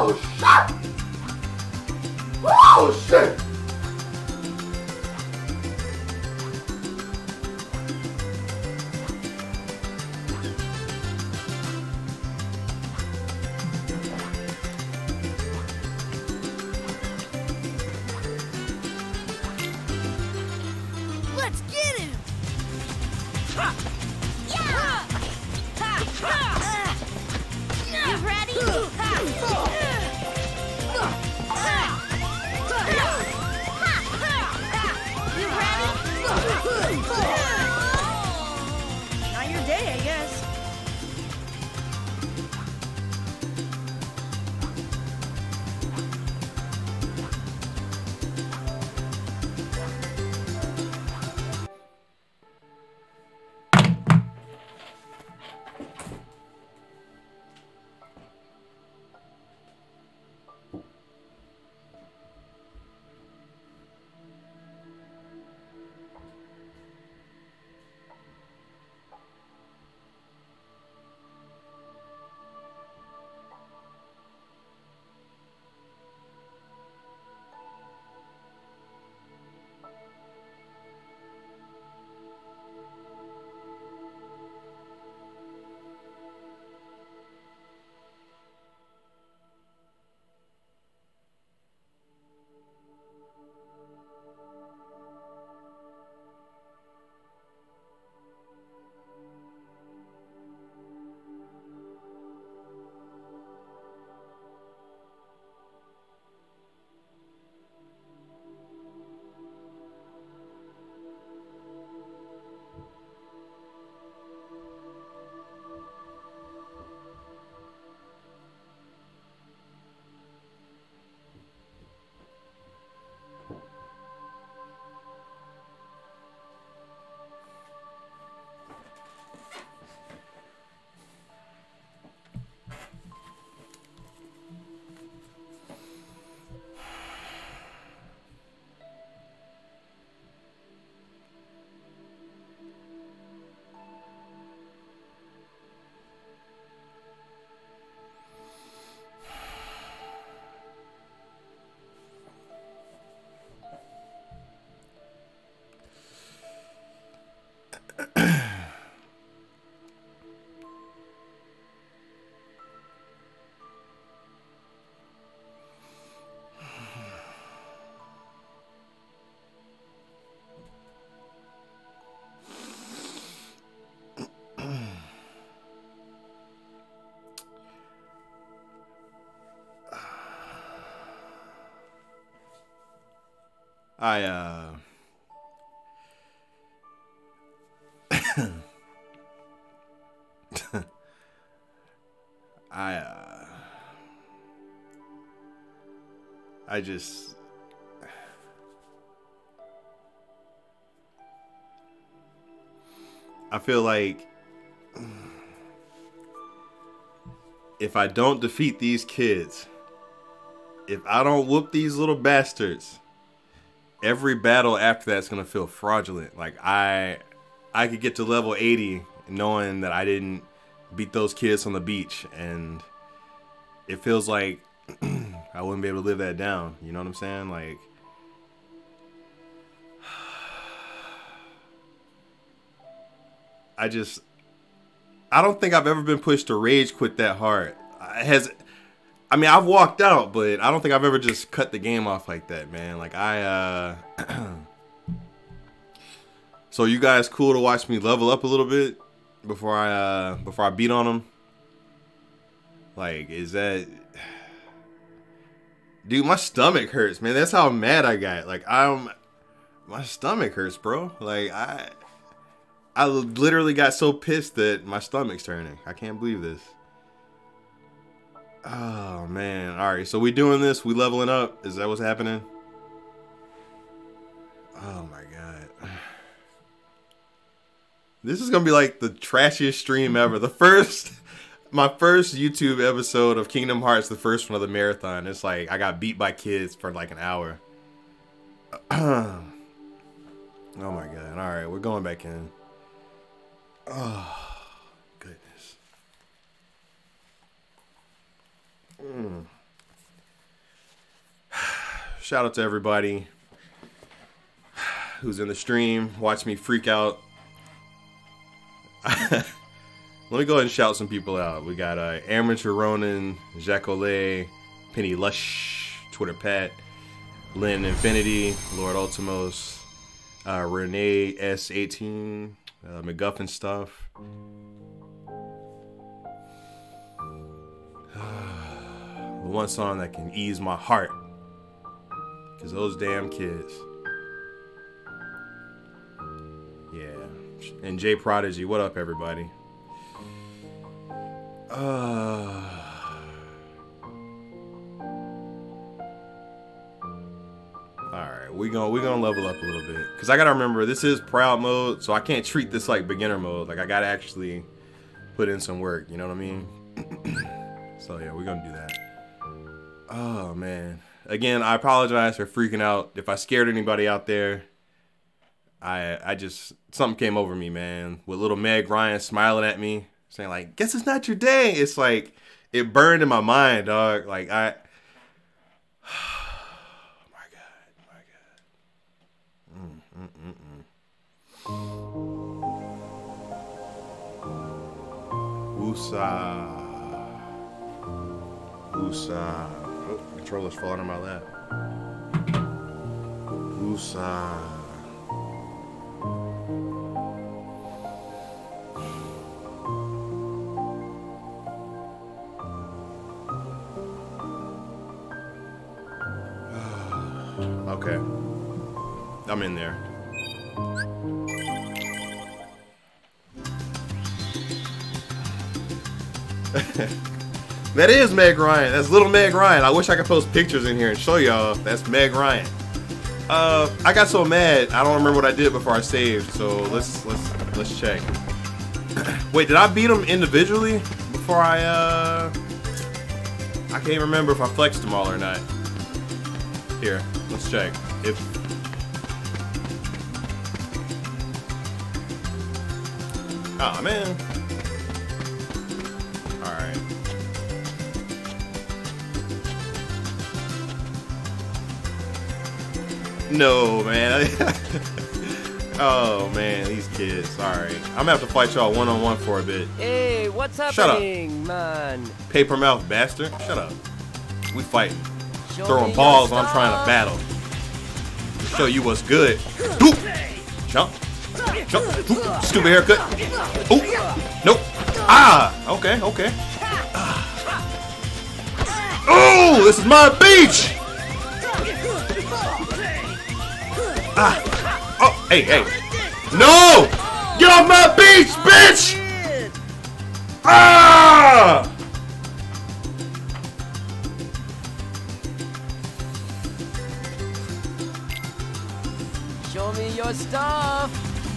Oh shit! Oh shit! Let's get him! You ready? You ready? Not your day, I guess. I feel like if I don't defeat these kids, if I don't whoop these little bastards, every battle after that's gonna feel fraudulent. Like I could get to level 80 knowing that I didn't beat those kids on the beach, and it feels like I wouldn't be able to live that down. You know what I'm saying? Like, I don't think I've ever been pushed to rage quit that hard. I mean, I've walked out, but I don't think I've ever just cut the game off like that, man. Like, So you guys cool to watch me level up a little bit before I beat on them? Like, is that... Dude, my stomach hurts, man. That's how mad I got. Like, my stomach hurts, bro. Like, I literally got so pissed that my stomach's turning. I can't believe this. Oh, man. All right, so we doing this? We leveling up? Is that what's happening? Oh, my God. This is going to be like the trashiest stream ever. My first YouTube episode of Kingdom Hearts, the first one of the marathon. It's like I got beat by kids for like an hour. Oh, my God. All right, we're going back in. Oh, goodness. shout out to everybody who's in the stream. Watch me freak out. Let me go ahead and shout some people out. We got Amateur Ronin, Jacques Olay, Penny Lush, Twitter Pat, Lynn Infinity, Lord Ultimos, Renee S18, McGuffin Stuff. The one song that can ease my heart, because those damn kids. Yeah. And J Prodigy, what up, everybody? Alright, we're gonna level up a little bit. Because I gotta remember, this is proud mode, so I can't treat this like beginner mode. Like, I gotta actually put in some work, you know what I mean? So yeah, we're gonna do that. Oh man. Again, I apologize for freaking out. If I scared anybody out there, I just, something came over me, man. With little Meg Ryan smiling at me, saying like, guess it's not your day. It's like, it burned in my mind, dog. Like, my God. Woosah. Woosah. Oh, controller's falling on my lap. Woosah. Okay. I'm in there. That is Meg Ryan. That's little Meg Ryan. I wish I could post pictures in here and show y'all. That's Meg Ryan. I got so mad. I don't remember what I did before I saved. So let's check. Wait, did I beat them individually before I can't remember if I flexed them all or not. Here, let's check. If oh man. Alright. No, man. Oh, man. These kids. Sorry. I'm gonna have to fight y'all one-on-one for a bit. Hey, what's happening, Shut up. man? Paper mouth bastard. Shut up. We fighting. Show Throwing me balls your when I'm trying to stuff. battle. Show you what's good. Oop. Jump. Jump. Oop. Stupid haircut. Oop. Nope. Ah. Okay. Okay. Oh, this is my beach. Ah. Oh, hey, hey. No! Get off my beach, bitch! Ah! Show me your stuff.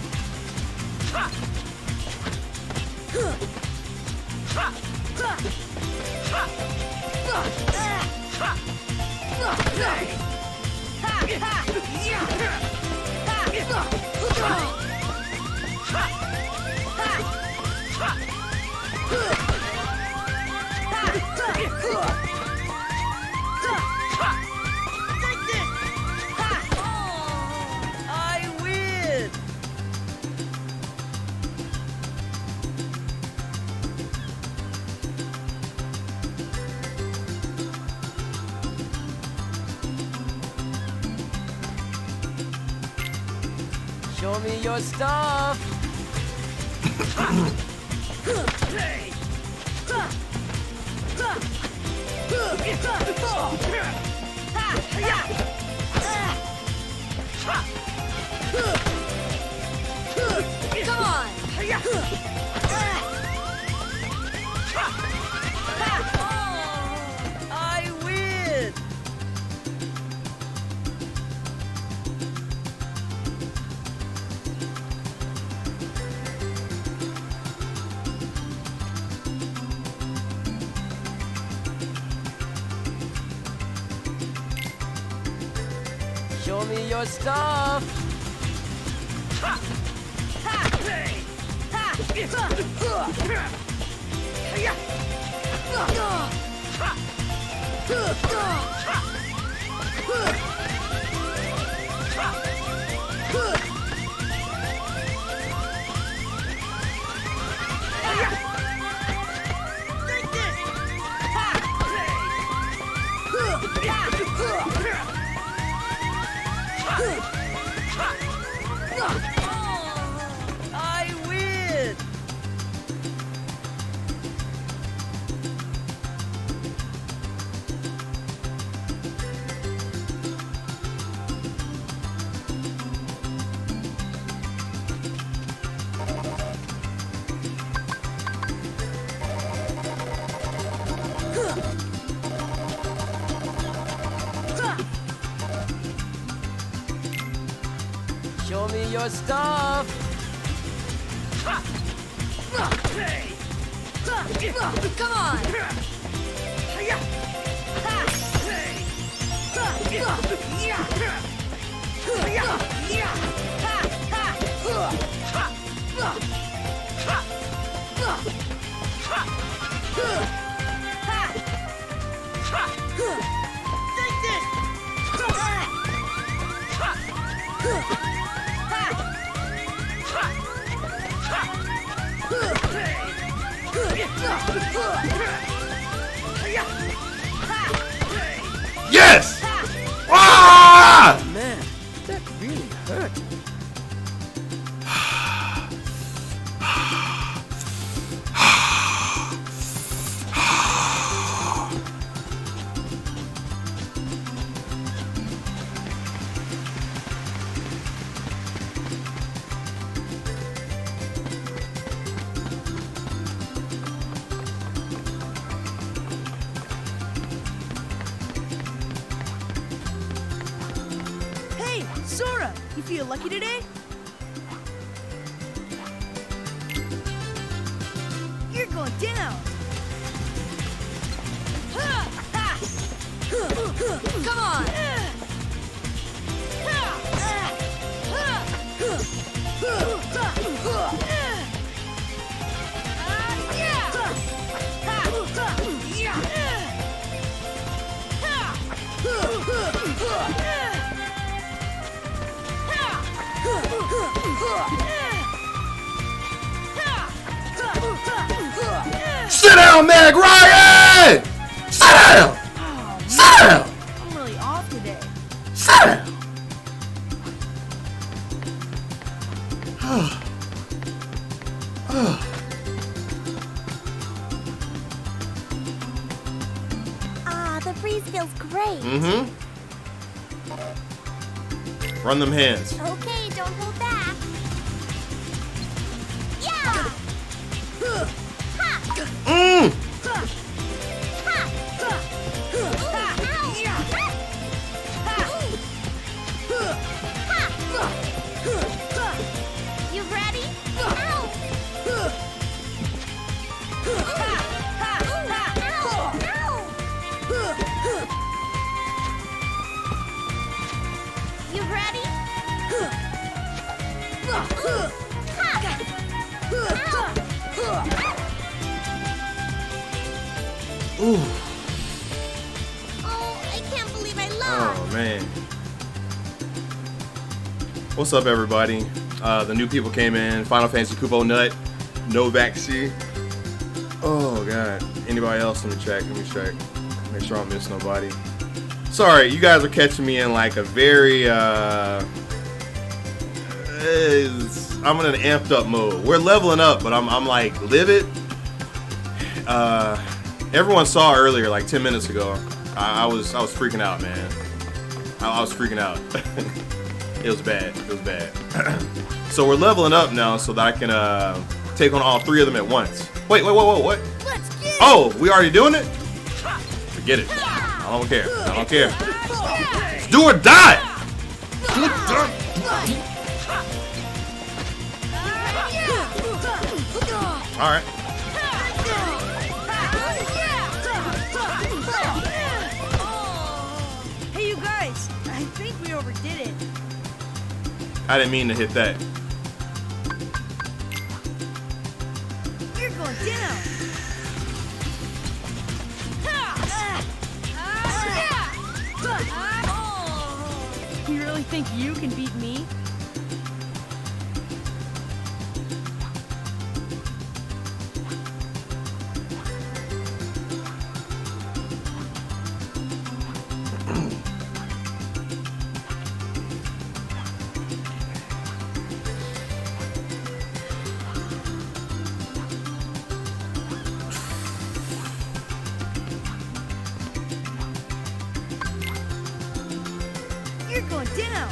I win. Show me your stuff. Come on! I win. Show me your stuff. I win! Show me your stuff! Come on! Yes! Ah! Man, that really hurt. Hey, Sora, you feel lucky today? You're going down. Come on! Sit down, Meg Ryan! Sit down! Sit down! I'm really off today. Sit down! Ah, the breeze feels great. Mm-hmm. Run them hands. Okay, don't hold back. Yeah! Mm! You ready? Ow! You ready? Ooh. Oh, I can't believe I lost. Oh man. What's up, everybody? The new people came in. Final Fantasy Kupo Nut, Novak C. Oh god. Anybody else? Let me check. Make sure I don't miss nobody. Sorry, you guys are catching me in like a very I'm in an amped up mode. We're leveling up, but I'm like livid. Everyone saw earlier, like 10 minutes ago. I was freaking out, man. I was freaking out. It was bad. It was bad. So we're leveling up now so that I can take on all three of them at once. Wait, what? Let's get Oh, we already doing it? Forget it. I don't care. I don't care. Do or die! Alright. Hey, you guys, I think we overdid it. I didn't mean to hit that. You're going down. You really think you can beat me? You're going down.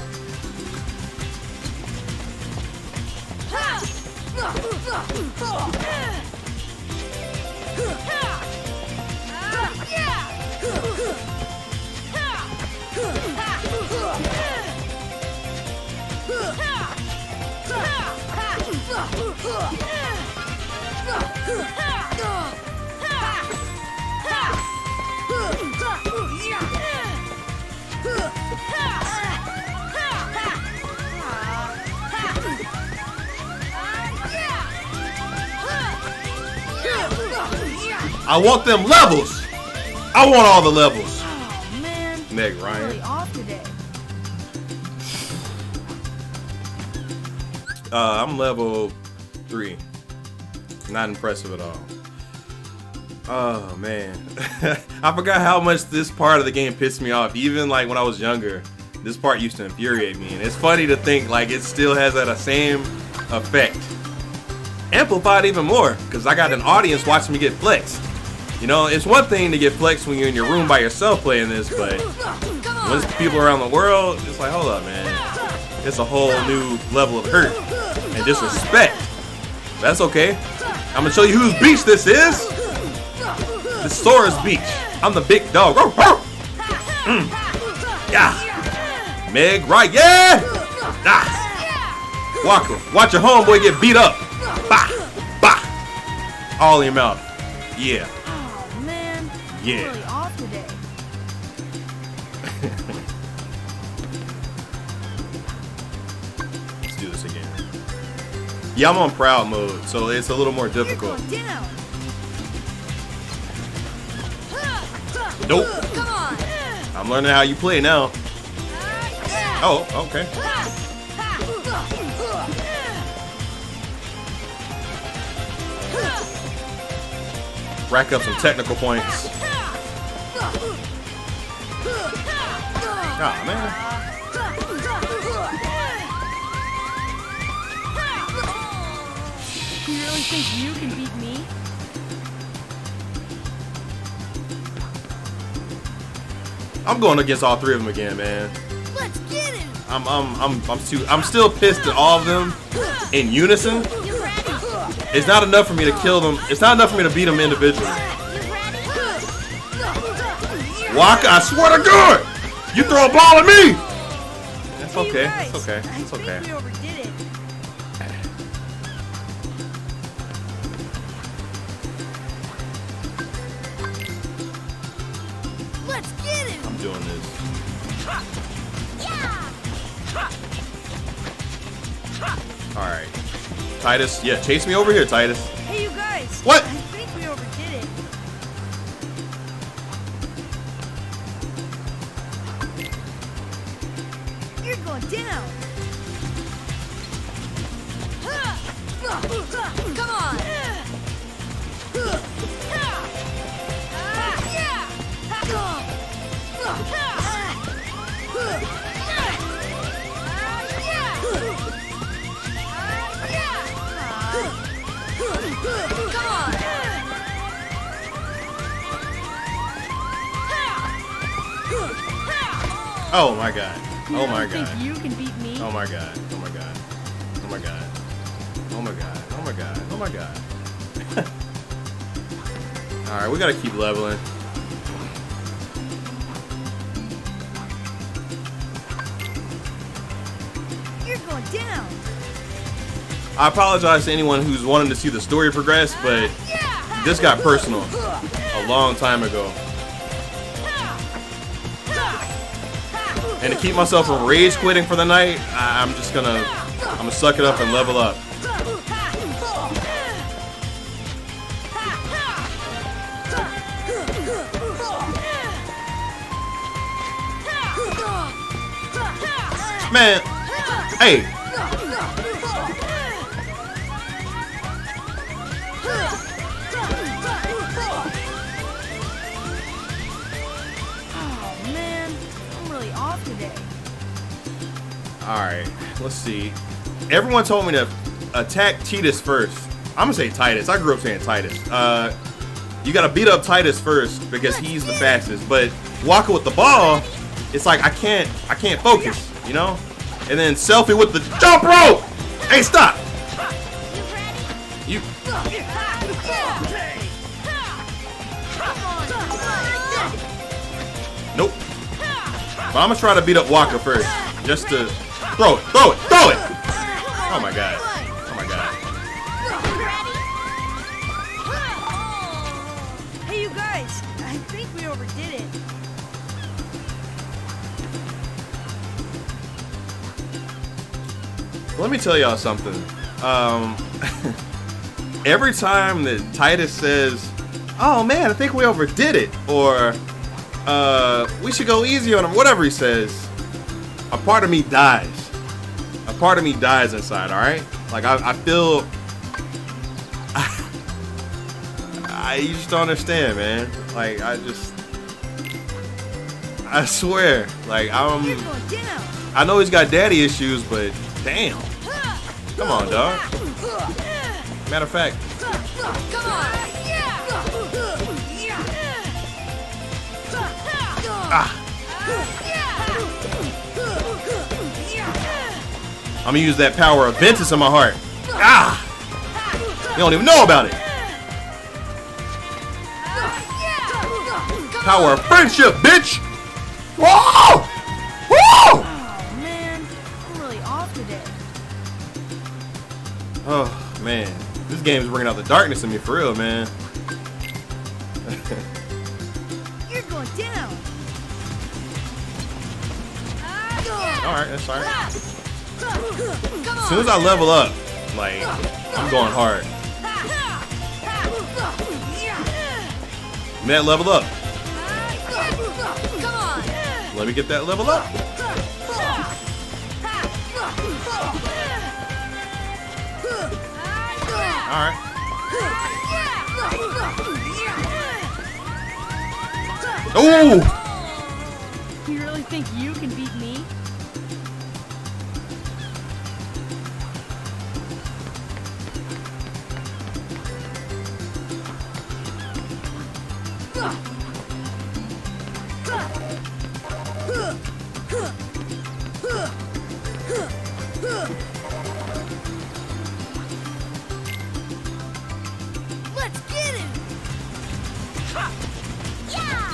I want them levels. I want all the levels. Oh man, Meg I'm Ryan. really off today. I'm level 3. Not impressive at all. Oh man. I forgot how much this part of the game pissed me off. Even like when I was younger, this part used to infuriate me. And it's funny to think like it still has that same effect. Amplified even more, because I got an audience watching me get flexed. You know, it's one thing to get flexed when you're in your room by yourself playing this, but when it's people around the world, it's like, hold up, man. It's a whole new level of hurt and disrespect. That's okay. I'm gonna show you whose beach this is. This Sora's beach. I'm the big dog. Yeah. Meg, right? Yeah. Ah. Walker, watch your homeboy get beat up. Bah, bah. All in your mouth. Yeah. Oh man, Yeah. I'm really off today. Let's do this again. Yeah, I'm on proud mode, so it's a little more difficult. You're going down. Nope. I'm learning how you play now. Oh, okay. Rack up some technical points. Ah, man. You really think you can beat me? I'm going against all 3 of them again, man. Let's get him. I'm still pissed at all of them in unison. It's not enough for me to kill them. It's not enough for me to beat them individually. Waka, I swear to God, you throw a ball at me. That's okay. That's okay. That's okay. I think we overdid it. Let's get him. I'm doing this. All right, Titus. Yeah, chase me over here, Titus. Hey, you guys. What? I think we overdid it. You're going down. Come on. Oh my God. Oh my You really God. think you can beat me? Oh my God. Oh my God. Oh my God. Oh my God. Oh my God. Oh my God. Alright, we gotta keep leveling. You're going down. I apologize to anyone who's wanting to see the story progress, but this got personal a long time ago. And to keep myself from rage quitting for the night, I'm gonna suck it up and level up. Man, hey. Oh man, I'm really off today. Alright, let's see. Everyone told me to attack Titus first. I'm gonna say Titus. I grew up saying Titus. You gotta beat up Titus first because he's the fastest. But Waka with the ball, it's like I can't focus, you know? And then selfie with the jump rope. Hey, stop. You. Nope. But I'm gonna try to beat up Wakka first, just to throw it. Oh my god. Oh my god. Hey, you guys. I think we overdid it. Let me tell y'all something. Every time that Tidus says, "Oh man, I think we overdid it," or we should go easy on him, whatever he says, a part of me dies. A part of me dies inside, alright? Like, I feel... you just don't understand, man. Like, I swear. Like, I know he's got daddy issues, but damn. Come on, dog. Matter of fact. I'm gonna use that power of Ventus in my heart. You don't even know about it. Power of friendship, bitch. Whoa! Whoa! Oh man, I'm really off today. Oh man, this game is bringing out the darkness in me for real, man. You're going down. Alright, that's alright. As soon as I level up, like, I'm going hard. Man, level up. Let me get that level up. Alright. Oh! You really think you can beat me? Let's get him! Yeah!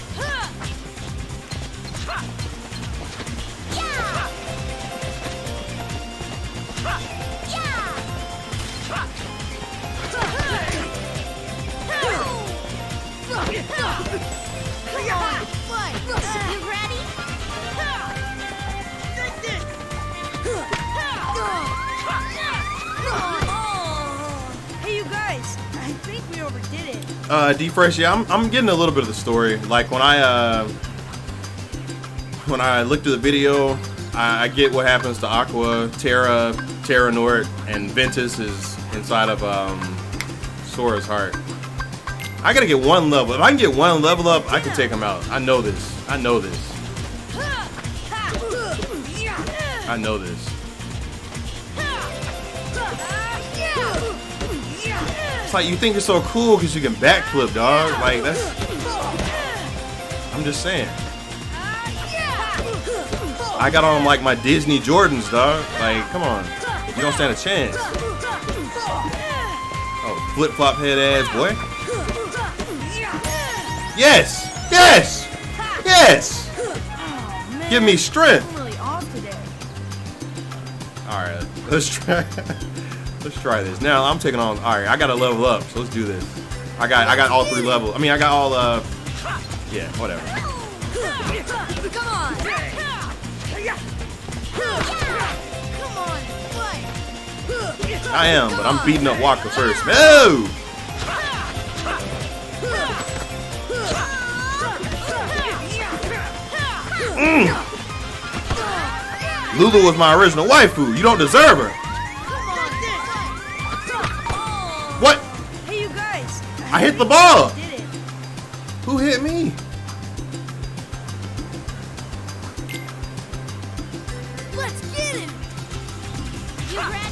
You ready? Hey, you guys. I think we overdid it. D-Fresh, yeah, I'm getting a little bit of the story. Like, when I look through the video, I get what happens to Aqua, Terra Nort, and Ventus is inside of Sora's heart. I gotta get one level. If I can get one level up, I can take him out. I know this. I know this. I know this. It's like, you think you're so cool because you can backflip, dog. Like, that's... I'm just saying. I got on, like, my Disney Jordans, dog. Like, come on. You don't stand a chance. Oh, flip-flop head ass, boy. Yes! Yes! Yes! Give me strength. I'm really off today. Alright, let's try. Let's try this. Now I'm taking on. Alright, I gotta level up, so let's do this. I got all 3 levels. I mean, I got all yeah, whatever. Come on! Come on, fight! I am, but I'm beating up Wakka first. No! Lulu was my original waifu. You don't deserve her. What? Hey, you guys. I hit the ball. Did it. Who hit me? Let's get him! You ready?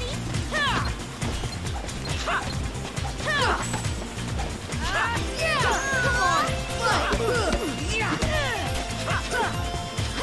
Come on, fight!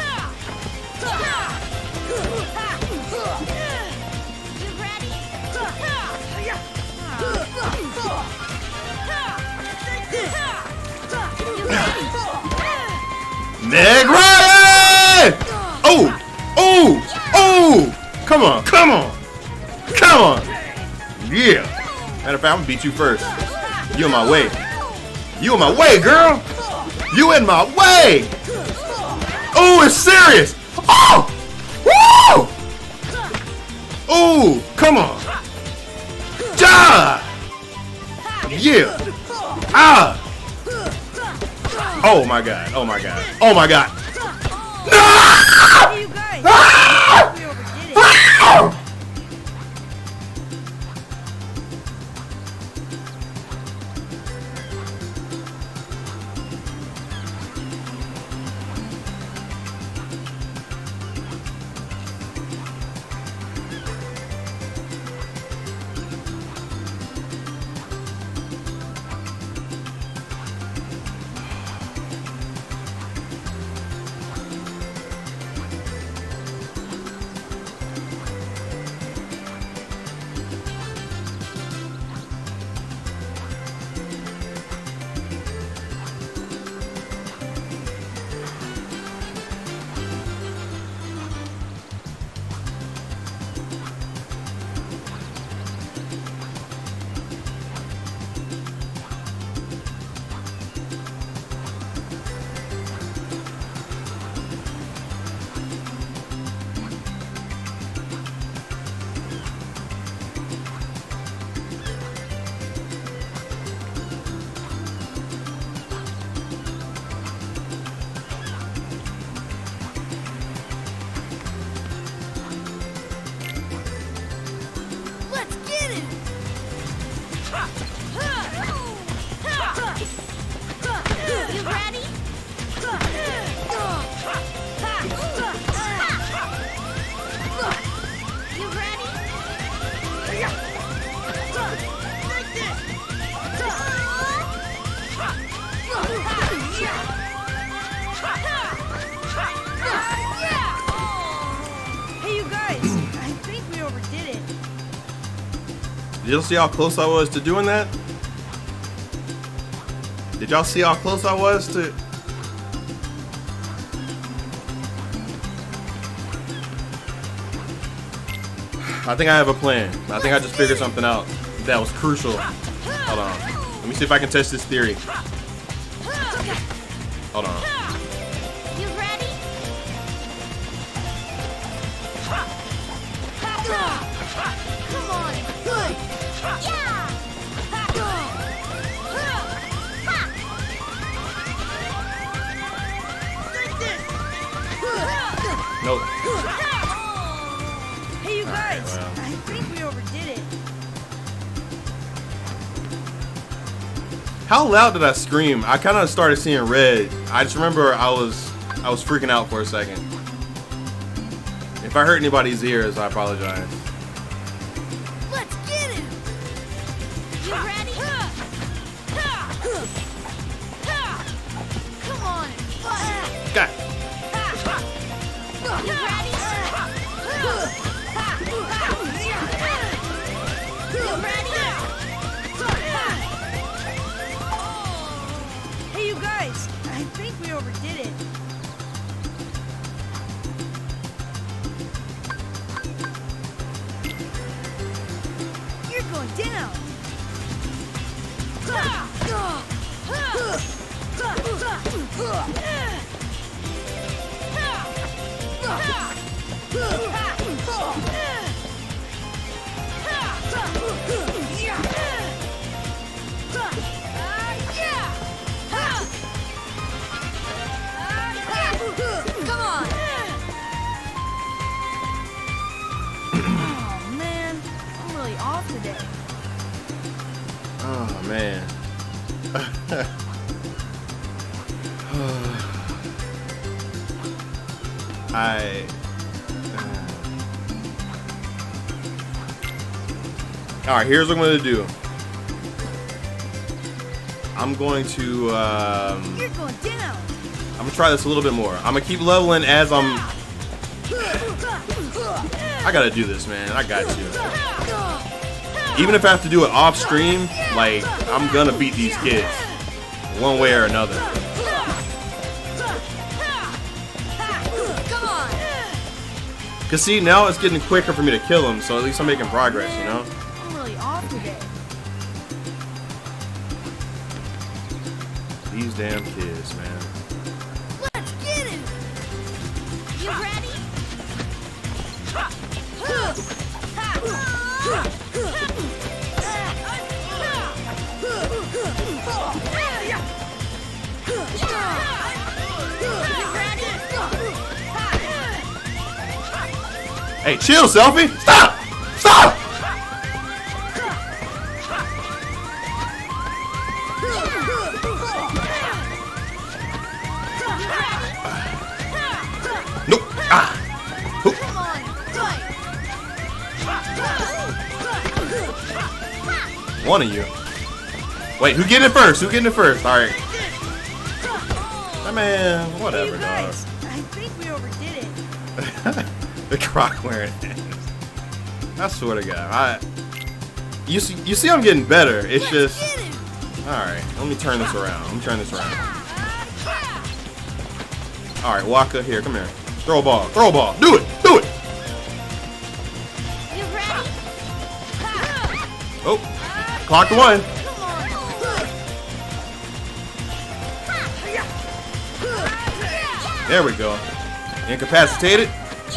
Meg Ryan! Oh! Oh! Oh! Come on! Come on! Come on! Yeah! Matter of fact, I'm gonna beat you first. You in my way. You in my way, girl! You in my way! Oh, it's serious! Oh! Woo! Oh! Come on! Ja! Yeah! Ah! Oh my god! Oh my god! Oh my god! No! Hey, you guys. Ah! We overdid it. Ah! Let's get it. You ready? You ready? Hey, you guys. I think we overdid it. Did y'all see how close I was to doing that? Did y'all see how close I was to... I think I have a plan. I think I just figured something out that was crucial. Hold on. Let me see if I can test this theory. Hold on. You ready? Come on. Good. Yeah! Nope. Hey, you guys. well. I think we overdid it. How loud did I scream? I kind of started seeing red. I just remember I was freaking out for a second. If I hurt anybody's ears, I apologize. Let's get it. You ready? Come on. God. You ready? You ready? Hey, you guys. I think we overdid it. You're going down. Come on. Oh, man. I'm really off today. Oh man. Alright, here's what I'm gonna do. I'm going to You're going down. I'm gonna try this a little bit more. I'm gonna keep leveling as I'm I gotta do this, man. I got to. Even if I have to do it off stream, like, I'm gonna beat these kids. One way or another. Cause see, now it's getting quicker for me to kill him, so at least I'm making progress, you know? I'm really off today. These damn kids, man. Let's get it! You ready? Hey, chill, Selfie! Stop! Stop! Nope! Ah! Oop. One of you. Wait, who getting it first? Who getting it first? Alright. Man, whatever, Hey, dog. guys, I think we overdid it. The croc wearing hands. I swear to God, you see I'm getting better. It's just alright, let me turn this around. Alright, Waka, here, come here. Throw a ball, do it! You ready? Oh, clocked one. There we go. Incapacitated.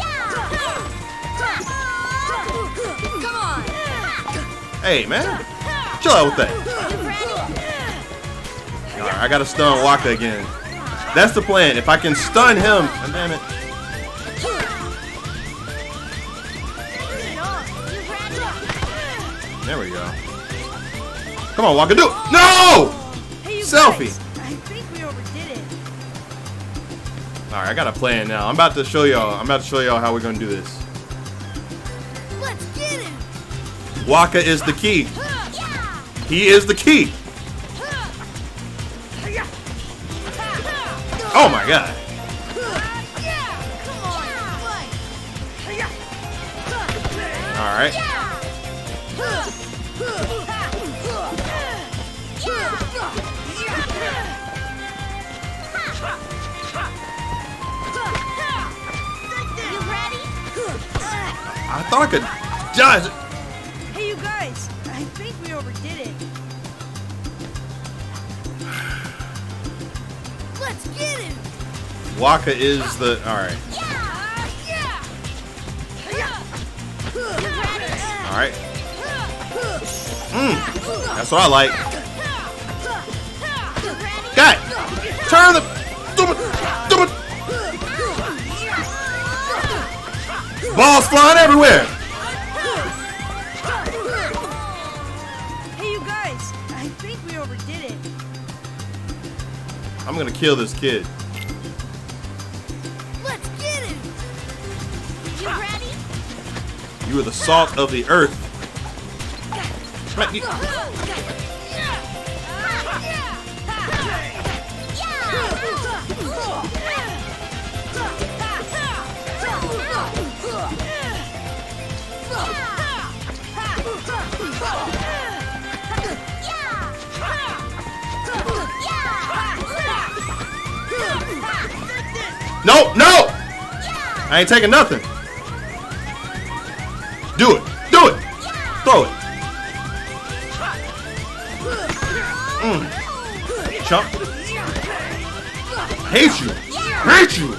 Hey, man. Chill out with that. Alright, I gotta stun Waka again. That's the plan. If I can stun him. Oh, damn it. There we go. Come on, Waka, do it. No! Hey, you Selfie. guys, I think we overdid it. Alright, I got a plan now. I'm about to show y'all how we're gonna do this. Let's get it! Waka is the key. He is the key. Oh my God. Alright. I thought I could dodge it. Hey, you guys, I think we overdid it. Let's get it! Waka is the alright. Alright. That's what I like. God! Turn the balls flying everywhere! Hey, you guys, I think we overdid it. I'm gonna kill this kid. Let's get it! You ready? You are the salt of the earth. Man, you- No, no! I ain't taking nothing. Do it. Do it. Throw it. Chump. Hate you. Hate you.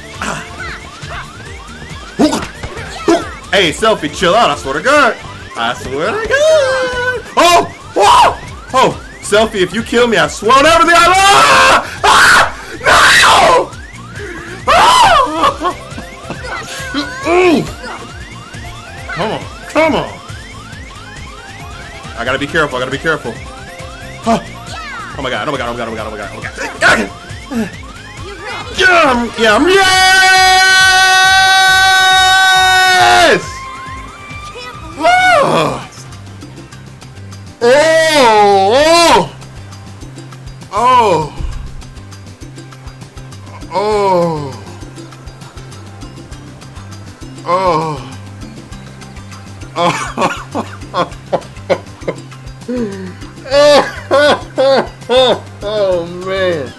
Hey, Selfie, chill out. I swear to God. I swear to God. Oh! Whoa! Oh! Selfie, if you kill me, I swear on everything I love! Ah! No! Come on, come on. I gotta be careful, I gotta be careful. Oh my God, oh my God, oh my God, oh my God, oh my God, oh my God. Yeah, yes! Oh! Oh man.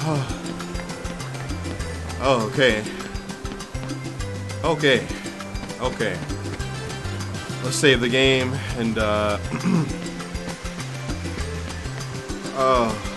Oh, okay. Okay. Okay. Let's save the game and oh.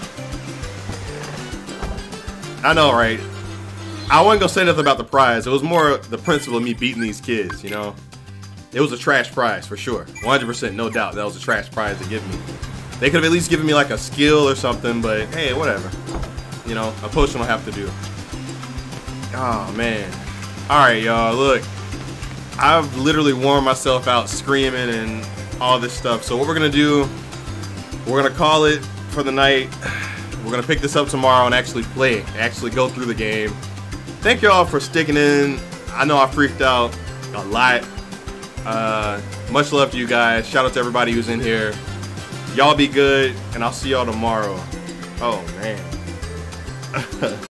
I know, right? I wasn't gonna say nothing about the prize. It was more the principle of me beating these kids, you know? It was a trash prize for sure. 100%, no doubt. That was a trash prize to give me. They could have at least given me like a skill or something, but hey, whatever. You know, a potion will have to do. Oh, man. Alright, y'all, look. I've literally worn myself out screaming and all this stuff. So what we're gonna do, we're gonna call it for the night. We're gonna pick this up tomorrow and actually play, actually go through the game. Thank y'all for sticking in. I know I freaked out a lot. Much love to you guys. Shout out to everybody who's in here. Y'all be good, and I'll see y'all tomorrow. Oh, man.